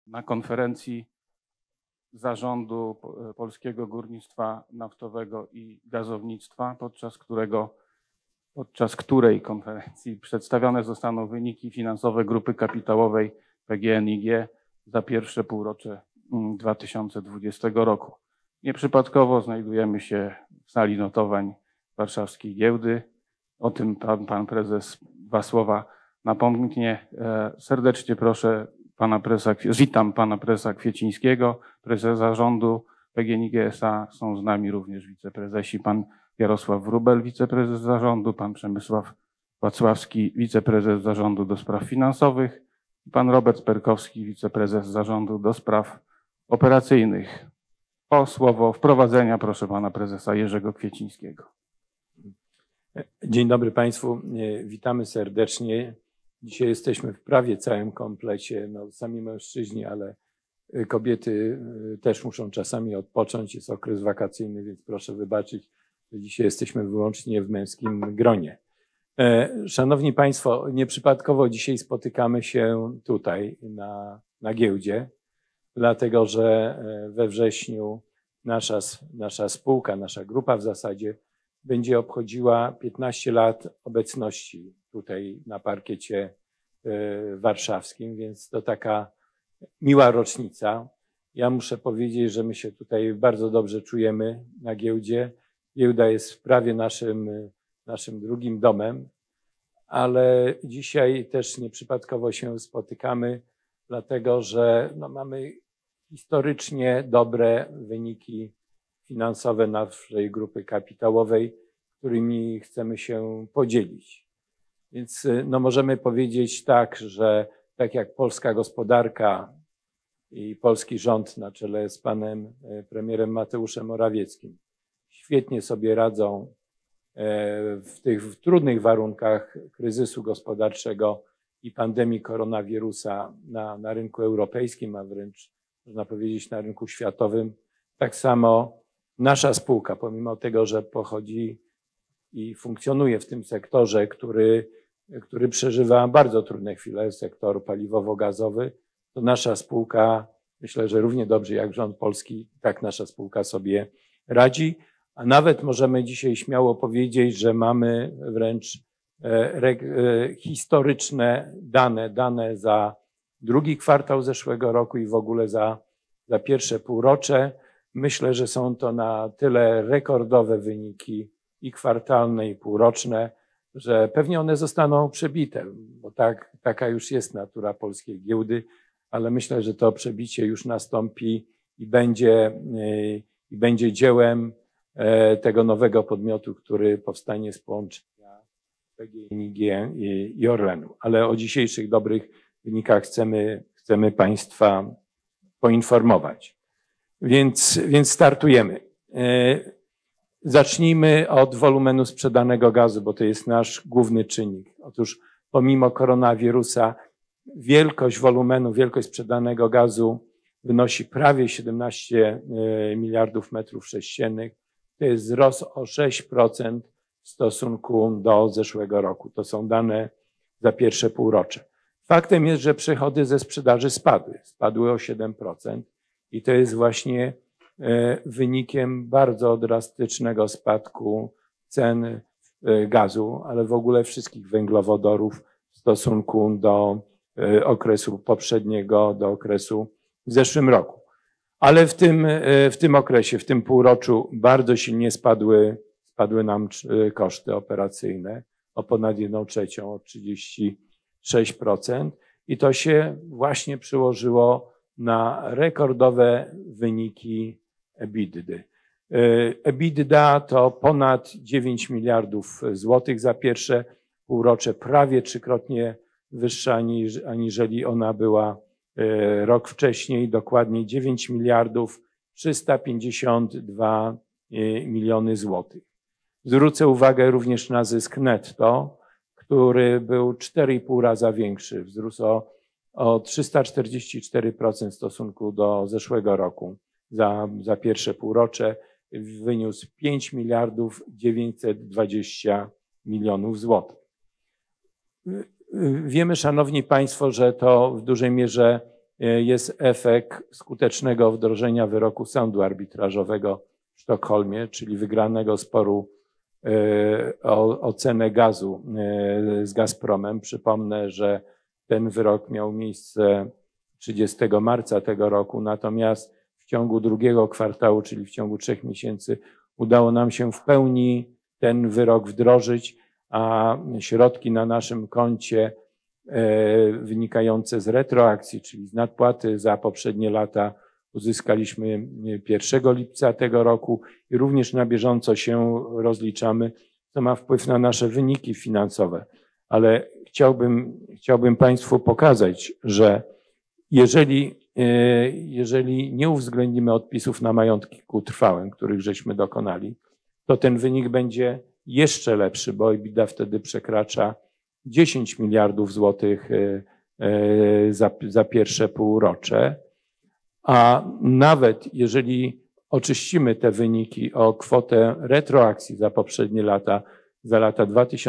na konferencji Zarządu Polskiego Górnictwa Naftowego i Gazownictwa, podczas której konferencji przedstawione zostaną wyniki finansowe grupy kapitałowej PGNiG za pierwsze półrocze 2020 roku. Nieprzypadkowo znajdujemy się w sali notowań Warszawskiej Giełdy. O tym pan prezes dwa słowa napomknie. Serdecznie proszę witam pana prezesa Kwiecińskiego, prezesa zarządu PGNiG S.A. Są z nami również wiceprezesi, pan Jarosław Wróbel, wiceprezes zarządu, pan Przemysław Wacławski, wiceprezes zarządu do spraw finansowych i pan Robert Perkowski, wiceprezes zarządu do spraw operacyjnych. O słowo wprowadzenia proszę pana prezesa Jerzego Kwiecińskiego. Dzień dobry Państwu, witamy serdecznie. Dzisiaj jesteśmy w prawie całym komplecie, sami mężczyźni, ale kobiety też muszą czasami odpocząć. Jest okres wakacyjny, więc proszę wybaczyć, że dzisiaj jesteśmy wyłącznie w męskim gronie. Szanowni Państwo, nieprzypadkowo dzisiaj spotykamy się tutaj na giełdzie, dlatego że we wrześniu nasza spółka, nasza grupa w zasadzie będzie obchodziła 15 lat obecności tutaj na parkiecie warszawskim, więc to taka miła rocznica. Ja muszę powiedzieć, że my się tutaj bardzo dobrze czujemy na giełdzie. Giełda jest prawie naszym drugim domem, ale dzisiaj też nieprzypadkowo się spotykamy, dlatego że mamy historycznie dobre wyniki finansowe naszej grupy kapitałowej, którymi chcemy się podzielić. Więc możemy powiedzieć tak, że tak jak polska gospodarka i polski rząd na czele z panem premierem Mateuszem Morawieckim świetnie sobie radzą w tych trudnych warunkach kryzysu gospodarczego i pandemii koronawirusa na rynku europejskim, a wręcz można powiedzieć na rynku światowym, tak samo nasza spółka, pomimo tego, że pochodzi i funkcjonuje w tym sektorze, który przeżywa bardzo trudne chwile, sektor paliwowo-gazowy, to nasza spółka, myślę, że równie dobrze jak rząd polski, tak nasza spółka sobie radzi, a nawet możemy dzisiaj śmiało powiedzieć, że mamy wręcz historyczne dane za drugi kwartał zeszłego roku i w ogóle za pierwsze półrocze. Myślę, że są to na tyle rekordowe wyniki i kwartalne, i półroczne, że pewnie one zostaną przebite, bo taka już jest natura polskiej giełdy, ale myślę, że to przebicie już nastąpi i będzie dziełem tego nowego podmiotu, który powstanie z połączenia PGNiG i Orlenu. Ale o dzisiejszych dobrych wynikach chcemy Państwa poinformować. Więc startujemy. Zacznijmy od wolumenu sprzedanego gazu, bo to jest nasz główny czynnik. Otóż pomimo koronawirusa wielkość wolumenu, wielkość sprzedanego gazu wynosi prawie 17 miliardów metrów sześciennych. To jest wzrost o 6% w stosunku do zeszłego roku. To są dane za pierwsze półrocze. Faktem jest, że przychody ze sprzedaży spadły o 7% i to jest właśnie wynikiem bardzo drastycznego spadku cen gazu, ale w ogóle wszystkich węglowodorów w stosunku do okresu poprzedniego, do okresu w zeszłym roku. Ale w tym okresie, w tym półroczu bardzo silnie spadły nam koszty operacyjne o ponad 1/3, o 36% i to się właśnie przyłożyło na rekordowe wyniki EBITDA. EBITDA to ponad 9 miliardów złotych za pierwsze półrocze, prawie trzykrotnie wyższa aniżeli ona była rok wcześniej, dokładnie 9 miliardów 352 miliony złotych. Zwrócę uwagę również na zysk netto, który był 4,5 raza większy, wzrósł o 344% w stosunku do zeszłego roku. Za pierwsze półrocze wyniósł 5 miliardów 920 milionów złotych. Wiemy, szanowni państwo, że to w dużej mierze jest efekt skutecznego wdrożenia wyroku sądu arbitrażowego w Sztokholmie, czyli wygranego sporu o cenę gazu z Gazpromem. Przypomnę, że ten wyrok miał miejsce 30 marca tego roku, natomiast w ciągu drugiego kwartału, czyli w ciągu 3 miesięcy, udało nam się w pełni ten wyrok wdrożyć, a środki na naszym koncie wynikające z retroakcji, czyli z nadpłaty za poprzednie lata, uzyskaliśmy 1 lipca tego roku i również na bieżąco się rozliczamy, co ma wpływ na nasze wyniki finansowe. Ale chciałbym Państwu pokazać, że jeżeli nie uwzględnimy odpisów na majątku trwałym, których żeśmy dokonali, to ten wynik będzie jeszcze lepszy, bo EBITDA wtedy przekracza 10 miliardów złotych za pierwsze półrocze. A nawet jeżeli oczyścimy te wyniki o kwotę retroakcji za poprzednie lata, za lata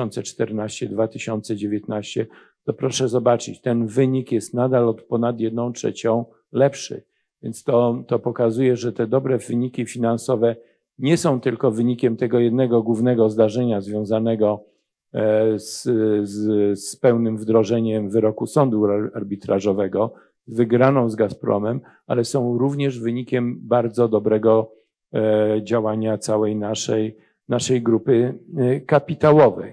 2014-2019, to proszę zobaczyć, ten wynik jest nadal od ponad 1/3 lepszy. Więc to pokazuje, że te dobre wyniki finansowe nie są tylko wynikiem tego jednego głównego zdarzenia związanego z pełnym wdrożeniem wyroku sądu arbitrażowego, wygraną z Gazpromem, ale są również wynikiem bardzo dobrego działania całej naszej grupy kapitałowej.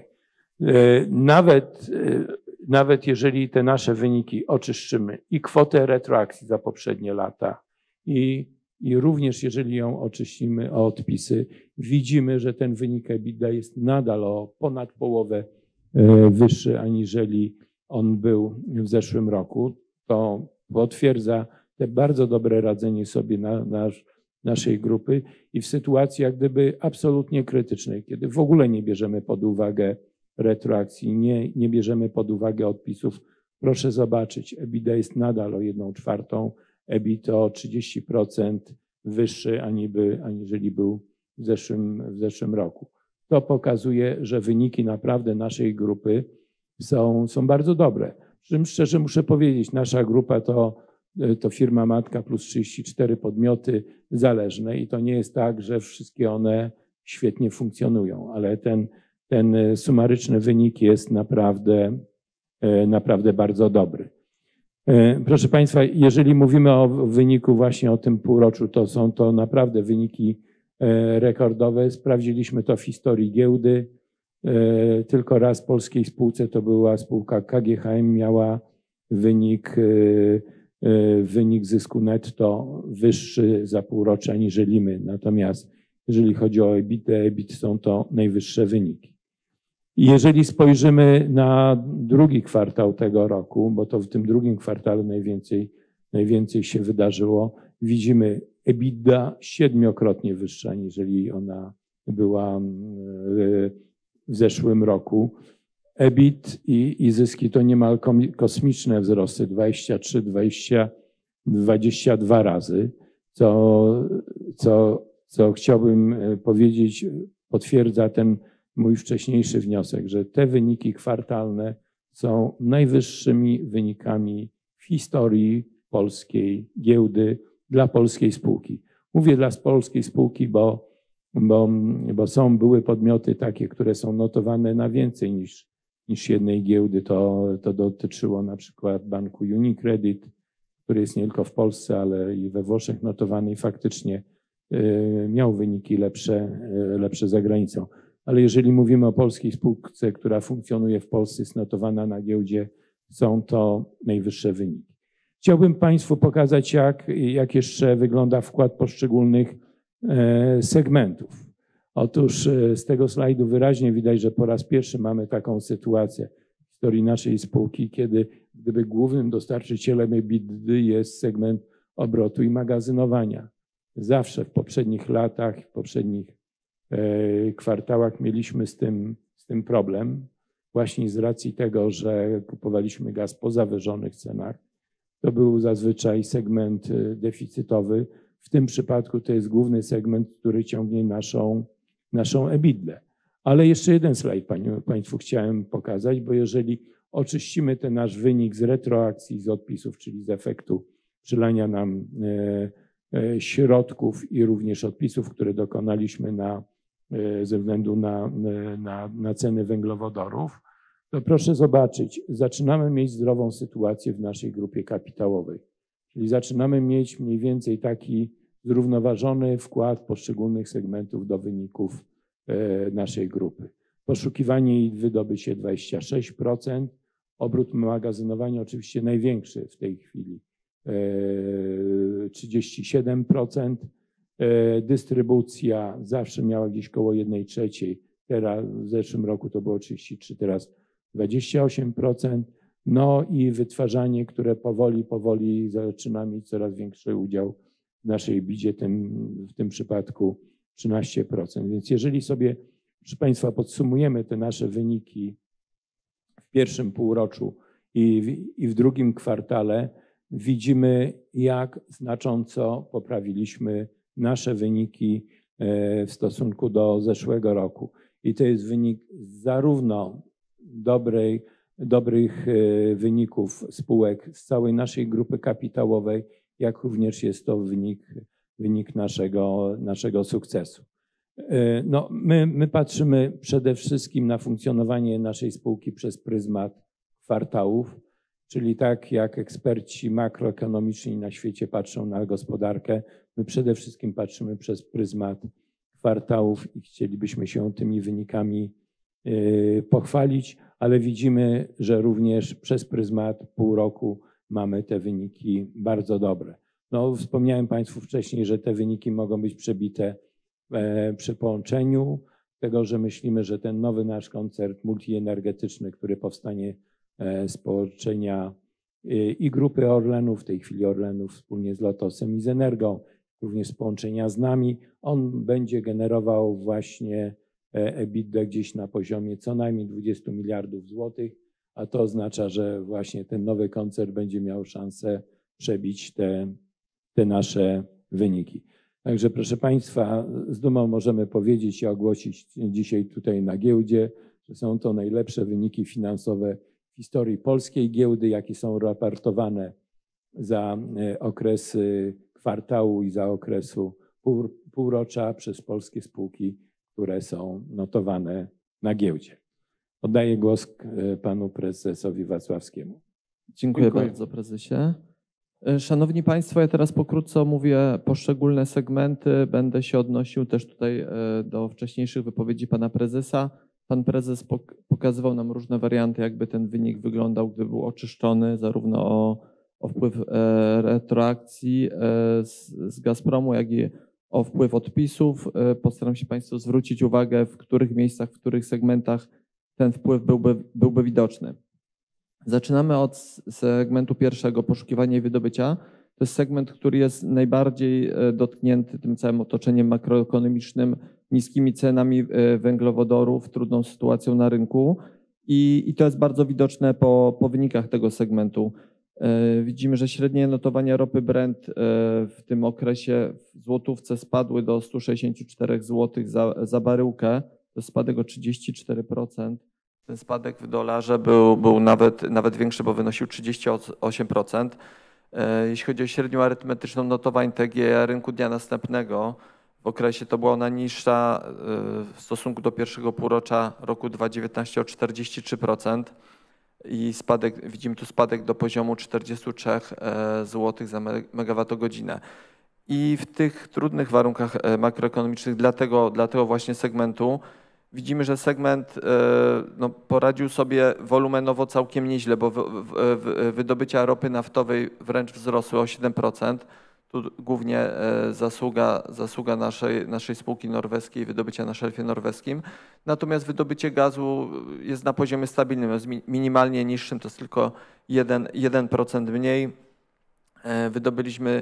Nawet jeżeli te nasze wyniki oczyszczymy i kwotę retroakcji za poprzednie lata i również jeżeli ją oczyścimy o odpisy, widzimy, że ten wynik EBITDA jest nadal o ponad połowę wyższy, aniżeli on był w zeszłym roku. To potwierdza te bardzo dobre radzenie sobie naszej grupy i w sytuacji jak gdyby absolutnie krytycznej, kiedy w ogóle nie bierzemy pod uwagę retroakcji, nie bierzemy pod uwagę odpisów. Proszę zobaczyć, EBITDA jest nadal o 1/4, EBIT o 30% wyższy, aniżeli był w zeszłym roku. To pokazuje, że wyniki naprawdę naszej grupy są bardzo dobre. Przy czym szczerze muszę powiedzieć, nasza grupa to firma matka plus 34 podmioty zależne i to nie jest tak, że wszystkie one świetnie funkcjonują, ale ten sumaryczny wynik jest naprawdę bardzo dobry. Proszę Państwa, jeżeli mówimy o wyniku właśnie o tym półroczu, to są to naprawdę wyniki rekordowe. Sprawdziliśmy to w historii giełdy. Tylko raz w polskiej spółce, to była spółka KGHM, miała wynik zysku netto wyższy za półrocze aniżeli my. Natomiast jeżeli chodzi o EBIT są to najwyższe wyniki. I jeżeli spojrzymy na drugi kwartał tego roku, bo to w tym drugim kwartale najwięcej się wydarzyło, widzimy EBITDA 7-krotnie wyższa, aniżeli ona była w zeszłym roku. EBIT i zyski to niemal kosmiczne wzrosty, 23, 20, 22 razy, co chciałbym powiedzieć, potwierdza ten mój wcześniejszy wniosek, że te wyniki kwartalne są najwyższymi wynikami w historii polskiej giełdy dla polskiej spółki. Mówię dla polskiej spółki, bo były podmioty takie, które są notowane na więcej niż jednej giełdy. To dotyczyło na przykład banku UniCredit, który jest nie tylko w Polsce, ale i we Włoszech notowany i faktycznie miał wyniki lepsze za granicą. Ale jeżeli mówimy o polskiej spółce, która funkcjonuje w Polsce, jest notowana na giełdzie, są to najwyższe wyniki. Chciałbym Państwu pokazać, jak jeszcze wygląda wkład poszczególnych segmentów. Otóż z tego slajdu wyraźnie widać, że po raz pierwszy mamy taką sytuację w historii naszej spółki, gdyby głównym dostarczycielem EBITDA jest segment obrotu i magazynowania. Zawsze w poprzednich latach, w poprzednich kwartałach mieliśmy z tym problem, właśnie z racji tego, że kupowaliśmy gaz po zawyżonych cenach. To był zazwyczaj segment deficytowy. W tym przypadku to jest główny segment, który ciągnie naszą EBITDA. Ale jeszcze jeden slajd Państwu chciałem pokazać, bo jeżeli oczyścimy ten nasz wynik z retroakcji, z odpisów, czyli z efektu przylania nam środków i również odpisów, które dokonaliśmy ze względu na ceny węglowodorów, to proszę zobaczyć, zaczynamy mieć zdrową sytuację w naszej grupie kapitałowej. Czyli zaczynamy mieć mniej więcej taki zrównoważony wkład poszczególnych segmentów do wyników naszej grupy. Poszukiwanie i wydobycie 26%, obrót magazynowania oczywiście największy w tej chwili 37%, dystrybucja zawsze miała gdzieś koło 1/3, teraz w zeszłym roku to było 33%, teraz 28%, no i wytwarzanie, które powoli zaczyna mieć coraz większy udział w naszej bidzie, w tym przypadku 13%. Więc jeżeli sobie, proszę Państwa, podsumujemy te nasze wyniki w pierwszym półroczu i w drugim kwartale, widzimy, jak znacząco poprawiliśmy nasze wyniki w stosunku do zeszłego roku. I to jest wynik zarówno dobrych wyników spółek z całej naszej grupy kapitałowej, jak również jest to wynik naszego sukcesu. No, my patrzymy przede wszystkim na funkcjonowanie naszej spółki przez pryzmat kwartałów, czyli tak jak eksperci makroekonomiczni na świecie patrzą na gospodarkę, my przede wszystkim patrzymy przez pryzmat kwartałów i chcielibyśmy się tymi wynikami pochwalić, ale widzimy, że również przez pryzmat pół roku mamy te wyniki bardzo dobre. No, wspomniałem Państwu wcześniej, że te wyniki mogą być przebite przy połączeniu tego, że myślimy, że ten nowy nasz koncern multienergetyczny, który powstanie z połączenia i grupy Orlenu, w tej chwili Orlenu wspólnie z Lotosem i z Energą, również z połączenia z nami, on będzie generował właśnie EBITDA gdzieś na poziomie co najmniej 20 miliardów złotych, a to oznacza, że właśnie ten nowy koncern będzie miał szansę przebić te nasze wyniki. Także proszę Państwa, z dumą możemy powiedzieć i ogłosić dzisiaj tutaj na giełdzie, że są to najlepsze wyniki finansowe w historii polskiej giełdy, jakie są raportowane za okresy kwartału i za okresu półrocza przez polskie spółki, które są notowane na giełdzie. Oddaję głos panu prezesowi Wacławskiemu. Dziękuję bardzo, prezesie. Szanowni Państwo, ja teraz pokrótce omówię poszczególne segmenty. Będę się odnosił też tutaj do wcześniejszych wypowiedzi pana prezesa. Pan prezes pokazywał nam różne warianty, jakby ten wynik wyglądał, gdyby był oczyszczony, zarówno o wpływ retroakcji z Gazpromu, jak i o wpływ odpisów. Postaram się Państwu zwrócić uwagę, w których miejscach, w których segmentach ten wpływ byłby widoczny. Zaczynamy od segmentu pierwszego, poszukiwania i wydobycia. To jest segment, który jest najbardziej dotknięty tym całym otoczeniem makroekonomicznym, niskimi cenami węglowodorów, trudną sytuacją na rynku i to jest bardzo widoczne po wynikach tego segmentu. Widzimy, że średnie notowania ropy Brent w tym okresie w złotówce spadły do 164 zł za baryłkę. To jest spadek o 34%. Ten spadek w dolarze był nawet większy, bo wynosił 38%. Jeśli chodzi o średnią arytmetyczną notowań TGE rynku dnia następnego, w okresie to była ona niższa w stosunku do pierwszego półrocza roku 2019 o 43%. I widzimy tu spadek do poziomu 43 zł za megawattogodzinę. I w tych trudnych warunkach makroekonomicznych dla tego właśnie segmentu widzimy, że segment poradził sobie wolumenowo całkiem nieźle, bo wydobycia ropy naftowej wręcz wzrosły o 7%. Tu głównie zasługa naszej spółki norweskiej, wydobycia na szelfie norweskim. Natomiast wydobycie gazu jest na poziomie stabilnym, jest minimalnie niższym, to jest tylko 1% mniej. Wydobyliśmy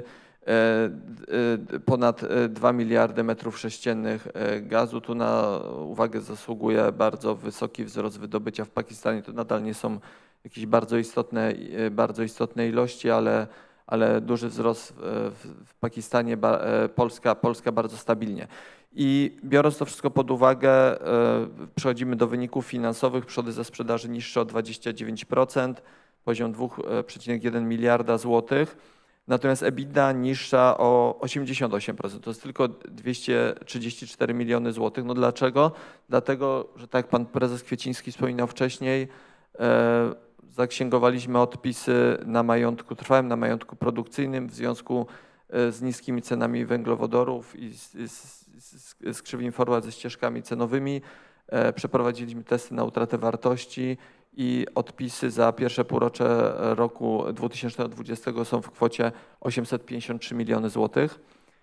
ponad 2 miliardy metrów sześciennych gazu. Tu na uwagę zasługuje bardzo wysoki wzrost wydobycia w Pakistanie. To nadal nie są jakieś bardzo istotne ilości, ale duży wzrost w Pakistanie, Polska bardzo stabilnie. I biorąc to wszystko pod uwagę, przechodzimy do wyników finansowych. Przychody ze sprzedaży niższe o 29%, poziom 2,1 miliarda złotych. Natomiast EBITDA niższa o 88%. To jest tylko 234 miliony złotych. No dlaczego? Dlatego, że tak jak pan prezes Kwieciński wspominał wcześniej, zaksięgowaliśmy odpisy na majątku trwałym, na majątku produkcyjnym w związku z niskimi cenami węglowodorów i z krzywymi forward, ze ścieżkami cenowymi. Przeprowadziliśmy testy na utratę wartości i odpisy za pierwsze półrocze roku 2020 są w kwocie 853 miliony złotych.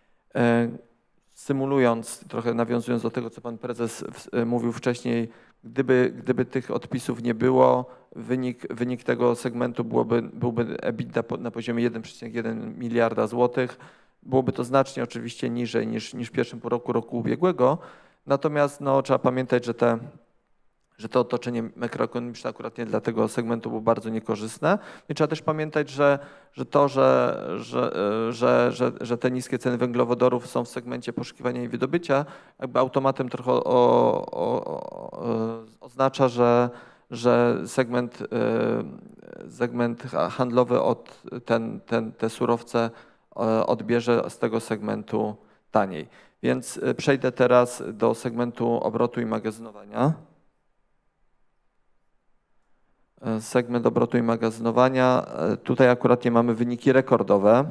Symulując, trochę nawiązując do tego, co pan prezes mówił wcześniej, gdyby tych odpisów nie było, wynik tego segmentu byłby EBITDA na poziomie 1,1 miliarda złotych. Byłoby to znacznie oczywiście niżej niż w pierwszym półroczu roku ubiegłego. Natomiast no, trzeba pamiętać, że to otoczenie makroekonomiczne akurat nie dla tego segmentu było bardzo niekorzystne. I trzeba też pamiętać, że te niskie ceny węglowodorów są w segmencie poszukiwania i wydobycia, jakby automatem trochę oznacza, że segment handlowy te surowce odbierze z tego segmentu taniej. Więc przejdę teraz do segmentu obrotu i magazynowania. Segment obrotu i magazynowania. Tutaj akurat nie mamy wyniki rekordowe.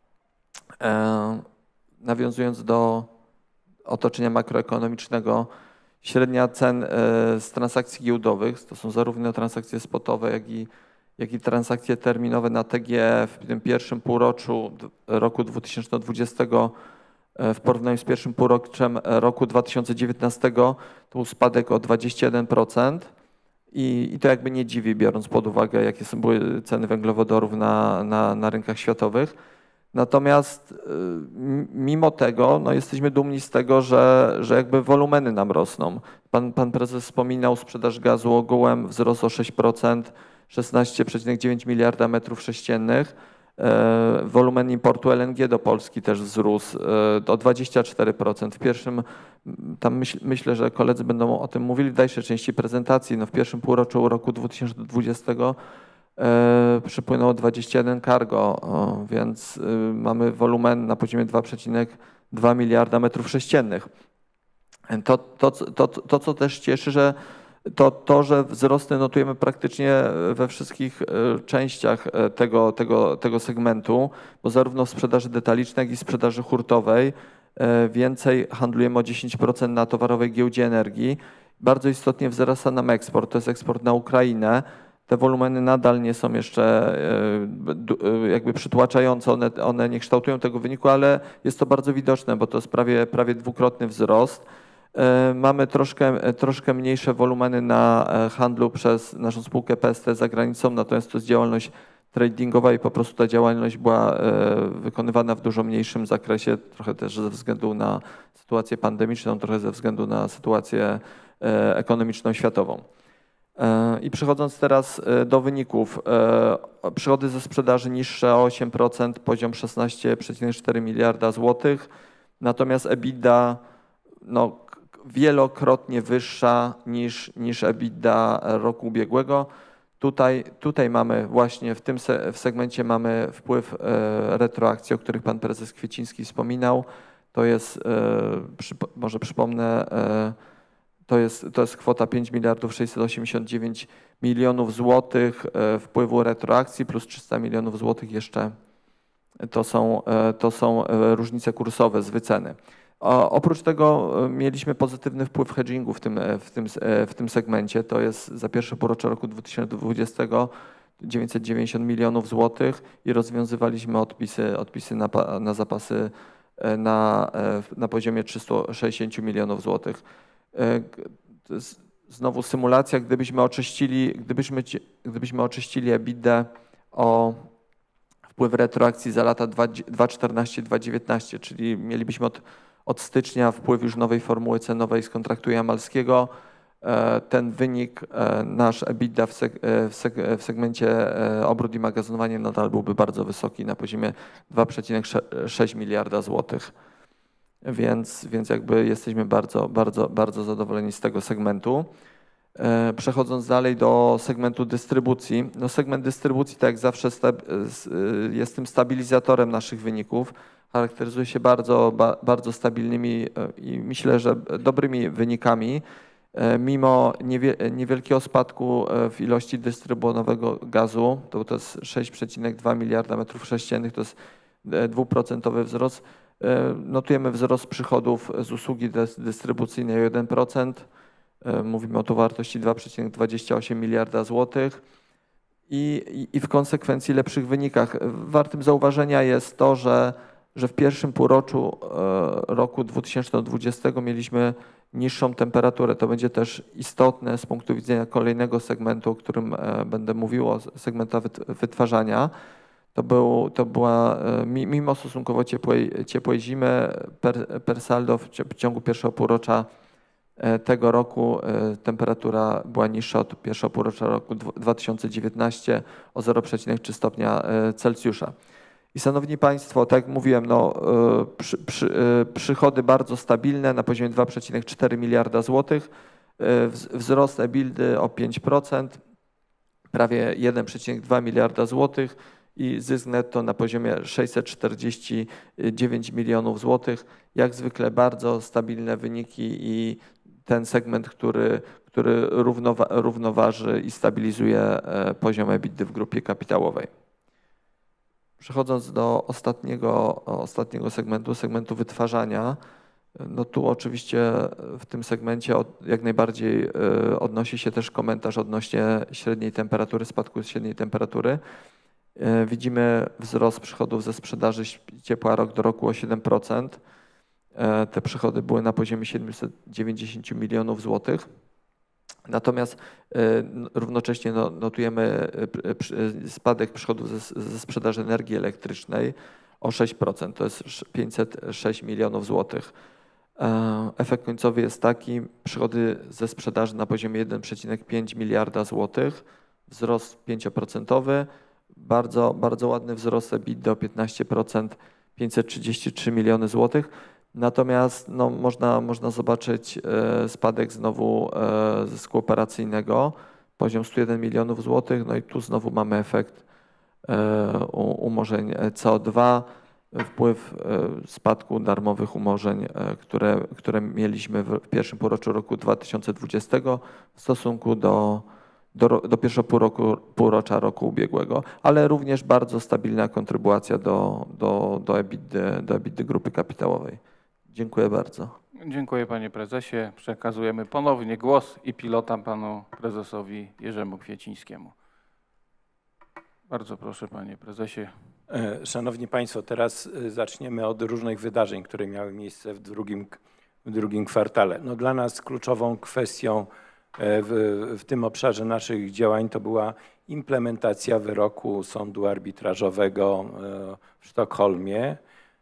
Nawiązując do otoczenia makroekonomicznego, średnia cen z transakcji giełdowych, to są zarówno transakcje spotowe, jak i transakcje terminowe na TGE w tym pierwszym półroczu roku 2020 w porównaniu z pierwszym półroczem roku 2019 to był spadek o 21%. I to jakby nie dziwi, biorąc pod uwagę, jakie były ceny węglowodorów na rynkach światowych. Natomiast mimo tego no jesteśmy dumni z tego, że jakby wolumeny nam rosną. Pan prezes wspominał, sprzedaż gazu ogółem wzrósł o 6%, 16,9 miliarda metrów sześciennych. Wolumen importu LNG do Polski też wzrósł o 24%. W pierwszym, tam myślę, że koledzy będą o tym mówili w dalszej części prezentacji, no w pierwszym półroczu roku 2020 przypłynęło 21 cargo, więc mamy wolumen na poziomie 2,2 miliarda metrów sześciennych. To co też cieszy, że że wzrosty notujemy praktycznie we wszystkich częściach tego segmentu, bo zarówno w sprzedaży detalicznej, jak i sprzedaży hurtowej więcej handlujemy o 10% na towarowej giełdzie energii. Bardzo istotnie wzrasta nam eksport, to jest eksport na Ukrainę. Te wolumeny nadal nie są jeszcze jakby przytłaczające, one nie kształtują tego wyniku, ale jest to bardzo widoczne, bo to jest prawie dwukrotny wzrost. Mamy troszkę mniejsze wolumeny na handlu przez naszą spółkę PST za granicą, natomiast to jest działalność tradingowa i po prostu ta działalność była wykonywana w dużo mniejszym zakresie, trochę też ze względu na sytuację pandemiczną, trochę ze względu na sytuację ekonomiczną światową. I przechodząc teraz do wyników, przychody ze sprzedaży niższe o 8%, poziom 16,4 miliarda złotych, natomiast EBITDA no, wielokrotnie wyższa niż EBITDA roku ubiegłego. Tutaj mamy właśnie w segmencie mamy wpływ retroakcji, o których pan prezes Kwieciński wspominał. To jest, może przypomnę, to jest kwota 5 miliardów 689 milionów złotych wpływu retroakcji plus 300 milionów złotych jeszcze to są różnice kursowe z wyceny. Oprócz tego mieliśmy pozytywny wpływ hedgingu w tym segmencie. To jest za pierwsze półrocze roku 2020 990 milionów złotych i rozwiązywaliśmy odpisy na zapasy na poziomie 360 milionów złotych. Znowu symulacja, gdybyśmy oczyścili EBITDA o wpływ retroakcji za lata 2014-2019, czyli mielibyśmy od stycznia wpływ już nowej formuły cenowej z kontraktu jamalskiego. Ten wynik, nasz EBITDA w segmencie obrót i magazynowanie nadal byłby bardzo wysoki na poziomie 2,6 miliarda złotych. Więc jakby jesteśmy bardzo zadowoleni z tego segmentu. Przechodząc dalej do segmentu dystrybucji. No segment dystrybucji, tak jak zawsze, jest tym stabilizatorem naszych wyników. Charakteryzuje się bardzo stabilnymi i myślę, że dobrymi wynikami. Mimo niewielkiego spadku w ilości dystrybuowanego gazu, to jest 6,2 miliarda metrów sześciennych, to jest 2% wzrost. Notujemy wzrost przychodów z usługi dystrybucyjnej o 1%. Mówimy o to wartości 2,28 miliarda złotych i w konsekwencji lepszych wynikach. Wartym zauważenia jest to, że w pierwszym półroczu roku 2020 mieliśmy niższą temperaturę. To będzie też istotne z punktu widzenia kolejnego segmentu, o którym będę mówił, o segmentu wytwarzania. To była, mimo stosunkowo ciepłej zimy, per saldo w ciągu pierwszego półrocza tego roku temperatura była niższa od pierwszego półrocza roku 2019 o 0,3 stopnia Celsjusza. I szanowni Państwo, tak jak mówiłem, przychody bardzo stabilne na poziomie 2,4 miliarda złotych, wzrost EBITDA o 5%, prawie 1,2 miliarda złotych i zysk netto na poziomie 649 milionów złotych. Jak zwykle bardzo stabilne wyniki i ten segment, który równoważy i stabilizuje poziom EBITDA w grupie kapitałowej. Przechodząc do ostatniego segmentu wytwarzania, no tu oczywiście w tym segmencie jak najbardziej odnosi się też komentarz odnośnie średniej temperatury, spadku średniej temperatury. Widzimy wzrost przychodów ze sprzedaży ciepła rok do roku o 7%. Te przychody były na poziomie 790 milionów złotych. Natomiast równocześnie notujemy spadek przychodów ze sprzedaży energii elektrycznej o 6%. To jest 506 milionów złotych. Efekt końcowy jest taki: przychody ze sprzedaży na poziomie 1,5 miliarda złotych, wzrost 5%, bardzo ładny wzrost EBITDA o 15%, 533 miliony złotych. Natomiast no, można zobaczyć spadek znowu zysku operacyjnego, poziom 101 milionów złotych. No i tu znowu mamy efekt umorzeń CO2, wpływ spadku darmowych umorzeń, które mieliśmy w pierwszym półroczu roku 2020 w stosunku do pierwszego półrocza roku ubiegłego, ale również bardzo stabilna kontrybucja do EBITDA grupy kapitałowej. Dziękuję bardzo. Dziękuję panie prezesie. Przekazujemy ponownie głos i pilota panu prezesowi Jerzemu Kwiecińskiemu. Bardzo proszę panie prezesie. Szanowni Państwo, teraz zaczniemy od różnych wydarzeń, które miały miejsce w drugim kwartale. No dla nas kluczową kwestią w tym obszarze naszych działań to była implementacja wyroku sądu arbitrażowego w Sztokholmie.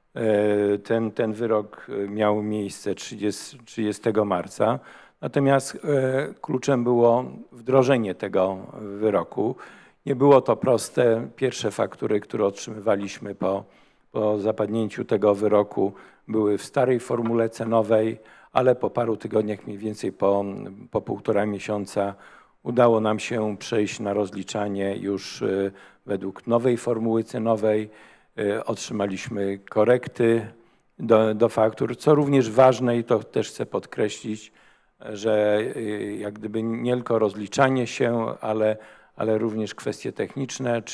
Ten wyrok miał miejsce 30 marca, natomiast kluczem było wdrożenie tego wyroku. Nie było to proste. Pierwsze faktury, które otrzymywaliśmy po zapadnięciu tego wyroku, były w starej formule cenowej, ale po paru tygodniach, mniej więcej po 1,5 miesiąca, udało nam się przejść na rozliczanie już według nowej formuły cenowej. Otrzymaliśmy korekty do faktur, co również ważne i to też chcę podkreślić, że jak gdyby nie tylko rozliczanie się, ale również kwestie techniczne,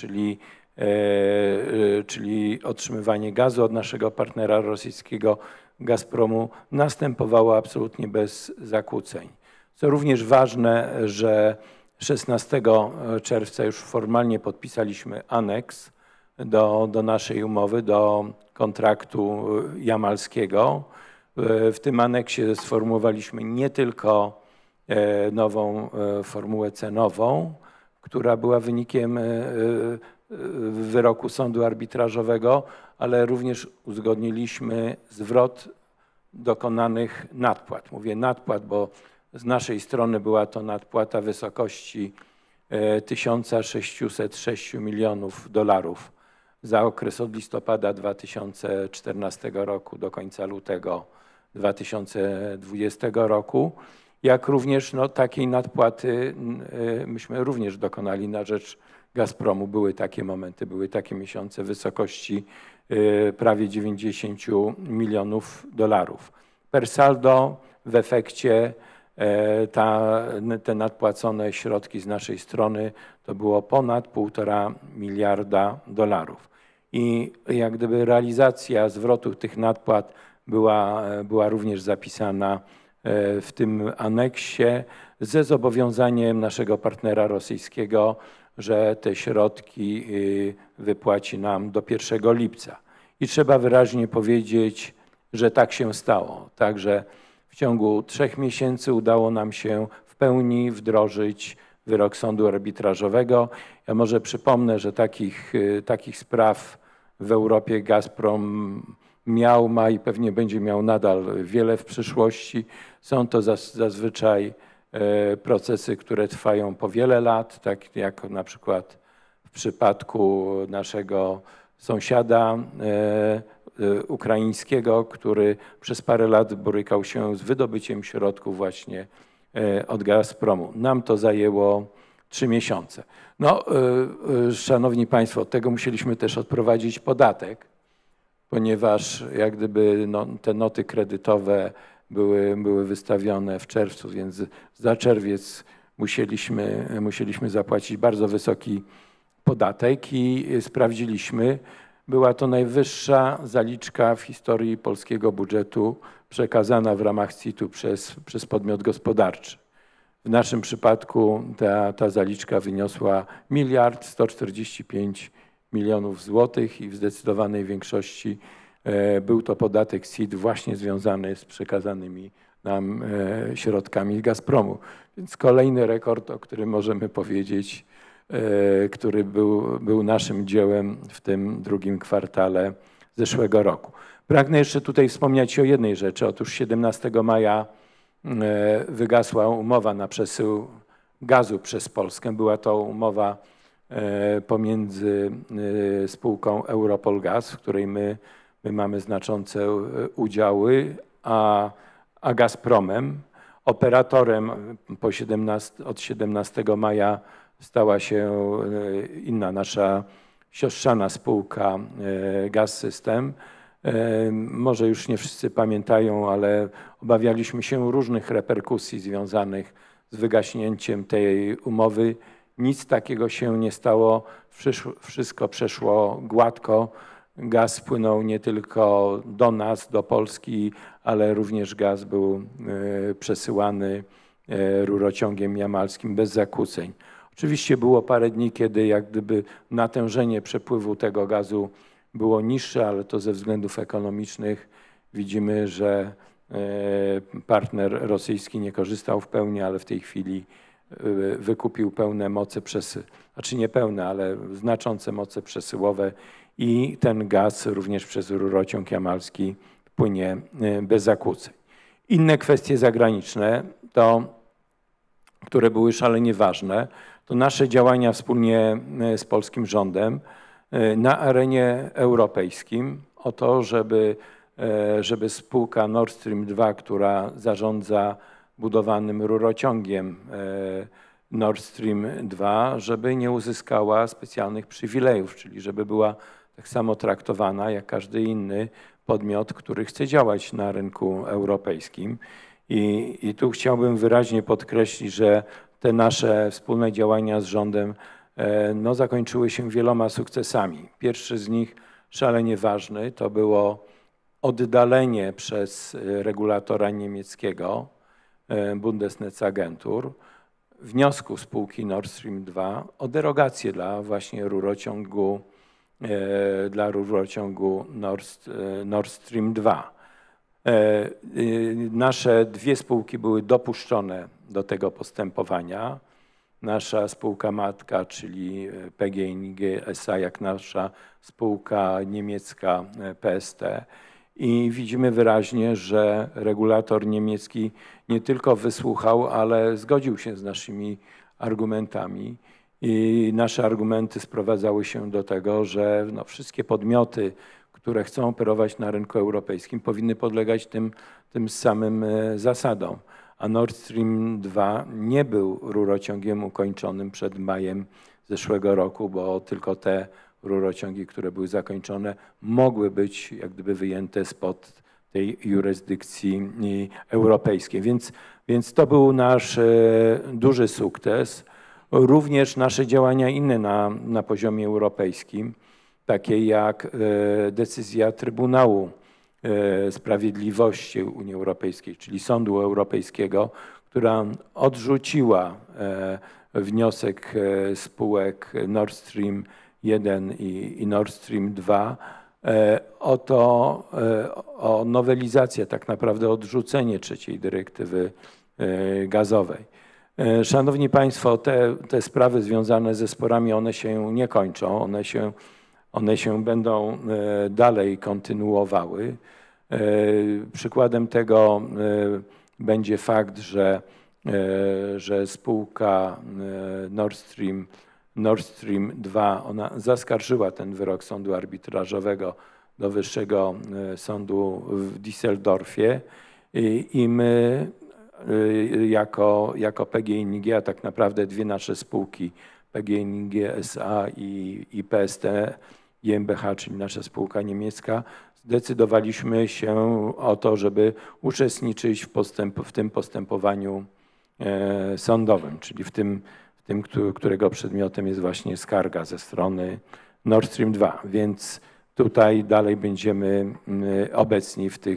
czyli otrzymywanie gazu od naszego partnera rosyjskiego Gazpromu następowało absolutnie bez zakłóceń. Co również ważne, że 16 czerwca już formalnie podpisaliśmy aneks do naszej umowy, do kontraktu jamalskiego. W tym aneksie sformułowaliśmy nie tylko nową formułę cenową, która była wynikiem wyroku sądu arbitrażowego, ale również uzgodniliśmy zwrot dokonanych nadpłat. Mówię nadpłat, bo z naszej strony była to nadpłata w wysokości 1606 milionów dolarów za okres od listopada 2014 roku do końca lutego 2020 roku. jak również no, takiej nadpłaty myśmy również dokonali na rzecz Gazpromu. Były takie momenty, były takie miesiące w wysokości prawie 90 milionów dolarów. Per saldo w efekcie te nadpłacone środki z naszej strony to było ponad 1,5 miliarda dolarów. I jak gdyby realizacja zwrotu tych nadpłat była również zapisana w tym aneksie ze zobowiązaniem naszego partnera rosyjskiego, że te środki wypłaci nam do 1 lipca. I trzeba wyraźnie powiedzieć, że tak się stało. Także w ciągu 3 miesięcy udało nam się w pełni wdrożyć wyrok sądu arbitrażowego. Ja może przypomnę, że takich spraw w Europie Gazprom ma i pewnie będzie miał nadal wiele w przyszłości. Są to zazwyczaj procesy, które trwają po wiele lat, tak jak na przykład w przypadku naszego sąsiada ukraińskiego, który przez parę lat borykał się z wydobyciem środków właśnie od Gazpromu. Nam to zajęło 3 miesiące. No, szanowni państwo, od tego musieliśmy też odprowadzić podatek, ponieważ jak gdyby no, te noty kredytowe były wystawione w czerwcu, więc za czerwiec musieliśmy zapłacić bardzo wysoki podatek i sprawdziliśmy. Była to najwyższa zaliczka w historii polskiego budżetu przekazana w ramach CIT-u przez podmiot gospodarczy. W naszym przypadku ta zaliczka wyniosła 1 145 milionów złotych i w zdecydowanej większości był to podatek CIT właśnie związany z przekazanymi nam środkami Gazpromu. Więc kolejny rekord, o którym możemy powiedzieć, który był naszym dziełem w tym drugim kwartale zeszłego roku. Pragnę jeszcze tutaj wspomnieć o jednej rzeczy. Otóż 17 maja wygasła umowa na przesył gazu przez Polskę. Była to umowa pomiędzy spółką Europol Gaz, w której my mamy znaczące udziały, a Gazpromem. Operatorem od 17 maja stała się inna nasza siostrzana spółka Gaz-System. Może już nie wszyscy pamiętają, ale obawialiśmy się różnych reperkusji związanych z wygaśnięciem tej umowy. Nic takiego się nie stało, wszystko przeszło gładko. Gaz płynął nie tylko do nas, do Polski, ale również gaz był przesyłany rurociągiem jamalskim bez zakłóceń. Oczywiście było parę dni, kiedy jak gdyby natężenie przepływu tego gazu było niższe, ale to ze względów ekonomicznych widzimy, że partner rosyjski nie korzystał w pełni, ale w tej chwili wykupił pełne moce znaczy nie pełne, ale znaczące moce przesyłowe i ten gaz również przez rurociąg jamalski płynie bez zakłóceń. Inne kwestie zagraniczne, które były szalenie ważne, to nasze działania wspólnie z polskim rządem na arenie europejskim o to, żeby spółka Nord Stream 2, która zarządza budowanym rurociągiem Nord Stream 2, żeby nie uzyskała specjalnych przywilejów, czyli żeby była tak samo traktowana jak każdy inny podmiot, który chce działać na rynku europejskim. I tu chciałbym wyraźnie podkreślić, że te nasze wspólne działania z rządem no, zakończyły się wieloma sukcesami. Pierwszy z nich, szalenie ważny, to było oddalenie przez regulatora niemieckiego Bundesnetzagentur wniosku spółki Nord Stream 2 o derogację dla właśnie rurociągu Nord Stream 2. Nasze 2 spółki były dopuszczone do tego postępowania. Nasza spółka matka, czyli PGNiG SA, jak nasza spółka niemiecka PST. I widzimy wyraźnie, że regulator niemiecki nie tylko wysłuchał, ale zgodził się z naszymi argumentami. I nasze argumenty sprowadzały się do tego, że no, wszystkie podmioty, które chcą operować na rynku europejskim, powinny podlegać tym samym zasadom. a Nord Stream 2 nie był rurociągiem ukończonym przed majem zeszłego roku, bo tylko te rurociągi, które były zakończone, mogły być jak gdyby wyjęte spod tej jurysdykcji europejskiej. Więc to był nasz duży sukces. Również nasze działania inne na poziomie europejskim, takie jak decyzja Trybunału Sprawiedliwości Unii Europejskiej, czyli Sądu Europejskiego, która odrzuciła wniosek spółek Nord Stream 1 i Nord Stream 2 o nowelizację, tak naprawdę odrzucenie trzeciej dyrektywy gazowej. Szanowni Państwo, te sprawy związane ze sporami, one się nie kończą, one się będą dalej kontynuowały. Przykładem tego będzie fakt, że spółka Nord Stream 2, ona zaskarżyła ten wyrok sądu arbitrażowego do Wyższego Sądu w Düsseldorfie i my jako PGNiG, a tak naprawdę dwie nasze spółki, PGNiG SA i PST GmbH, czyli nasza spółka niemiecka, zdecydowaliśmy się o to, żeby uczestniczyć w tym postępowaniu sądowym, czyli w tym, którego przedmiotem jest właśnie skarga ze strony Nord Stream 2. Więc tutaj dalej będziemy obecni w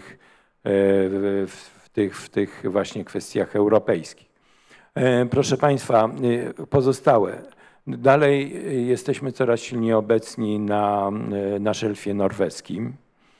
tych właśnie kwestiach europejskich. Proszę Państwa, pozostałe. Dalej jesteśmy coraz silniej obecni na szelfie norweskim.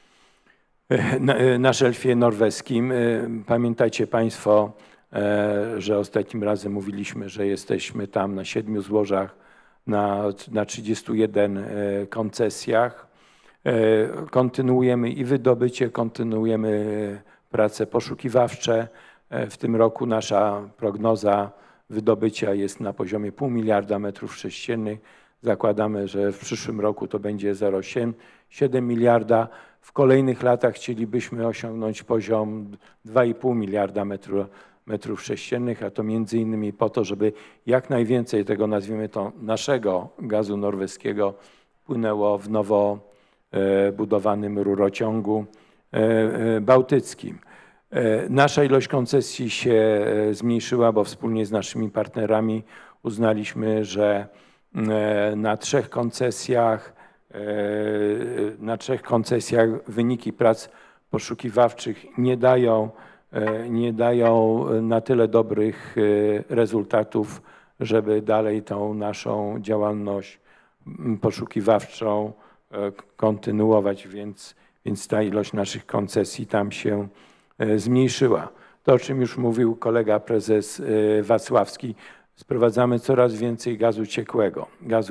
Na szelfie norweskim. Pamiętajcie Państwo, że ostatnim razem mówiliśmy, że jesteśmy tam na 7 złożach, na 31 koncesjach. Kontynuujemy i wydobycie, kontynuujemy prace poszukiwawcze. W tym roku nasza prognoza wydobycia jest na poziomie 0,5 miliarda metrów sześciennych. Zakładamy, że w przyszłym roku to będzie 0,7 miliarda. W kolejnych latach chcielibyśmy osiągnąć poziom 2,5 miliarda metrów sześciennych, a to między innymi po to, żeby jak najwięcej tego, nazwijmy to, naszego gazu norweskiego płynęło w nowo budowanym rurociągu bałtyckim. Nasza ilość koncesji się zmniejszyła, bo wspólnie z naszymi partnerami uznaliśmy, że na trzech koncesjach wyniki prac poszukiwawczych nie dają na tyle dobrych rezultatów, żeby dalej tą naszą działalność poszukiwawczą kontynuować, więc ta ilość naszych koncesji tam się zmniejszyła. To, o czym już mówił kolega prezes Wacławski, sprowadzamy coraz więcej gazu ciekłego,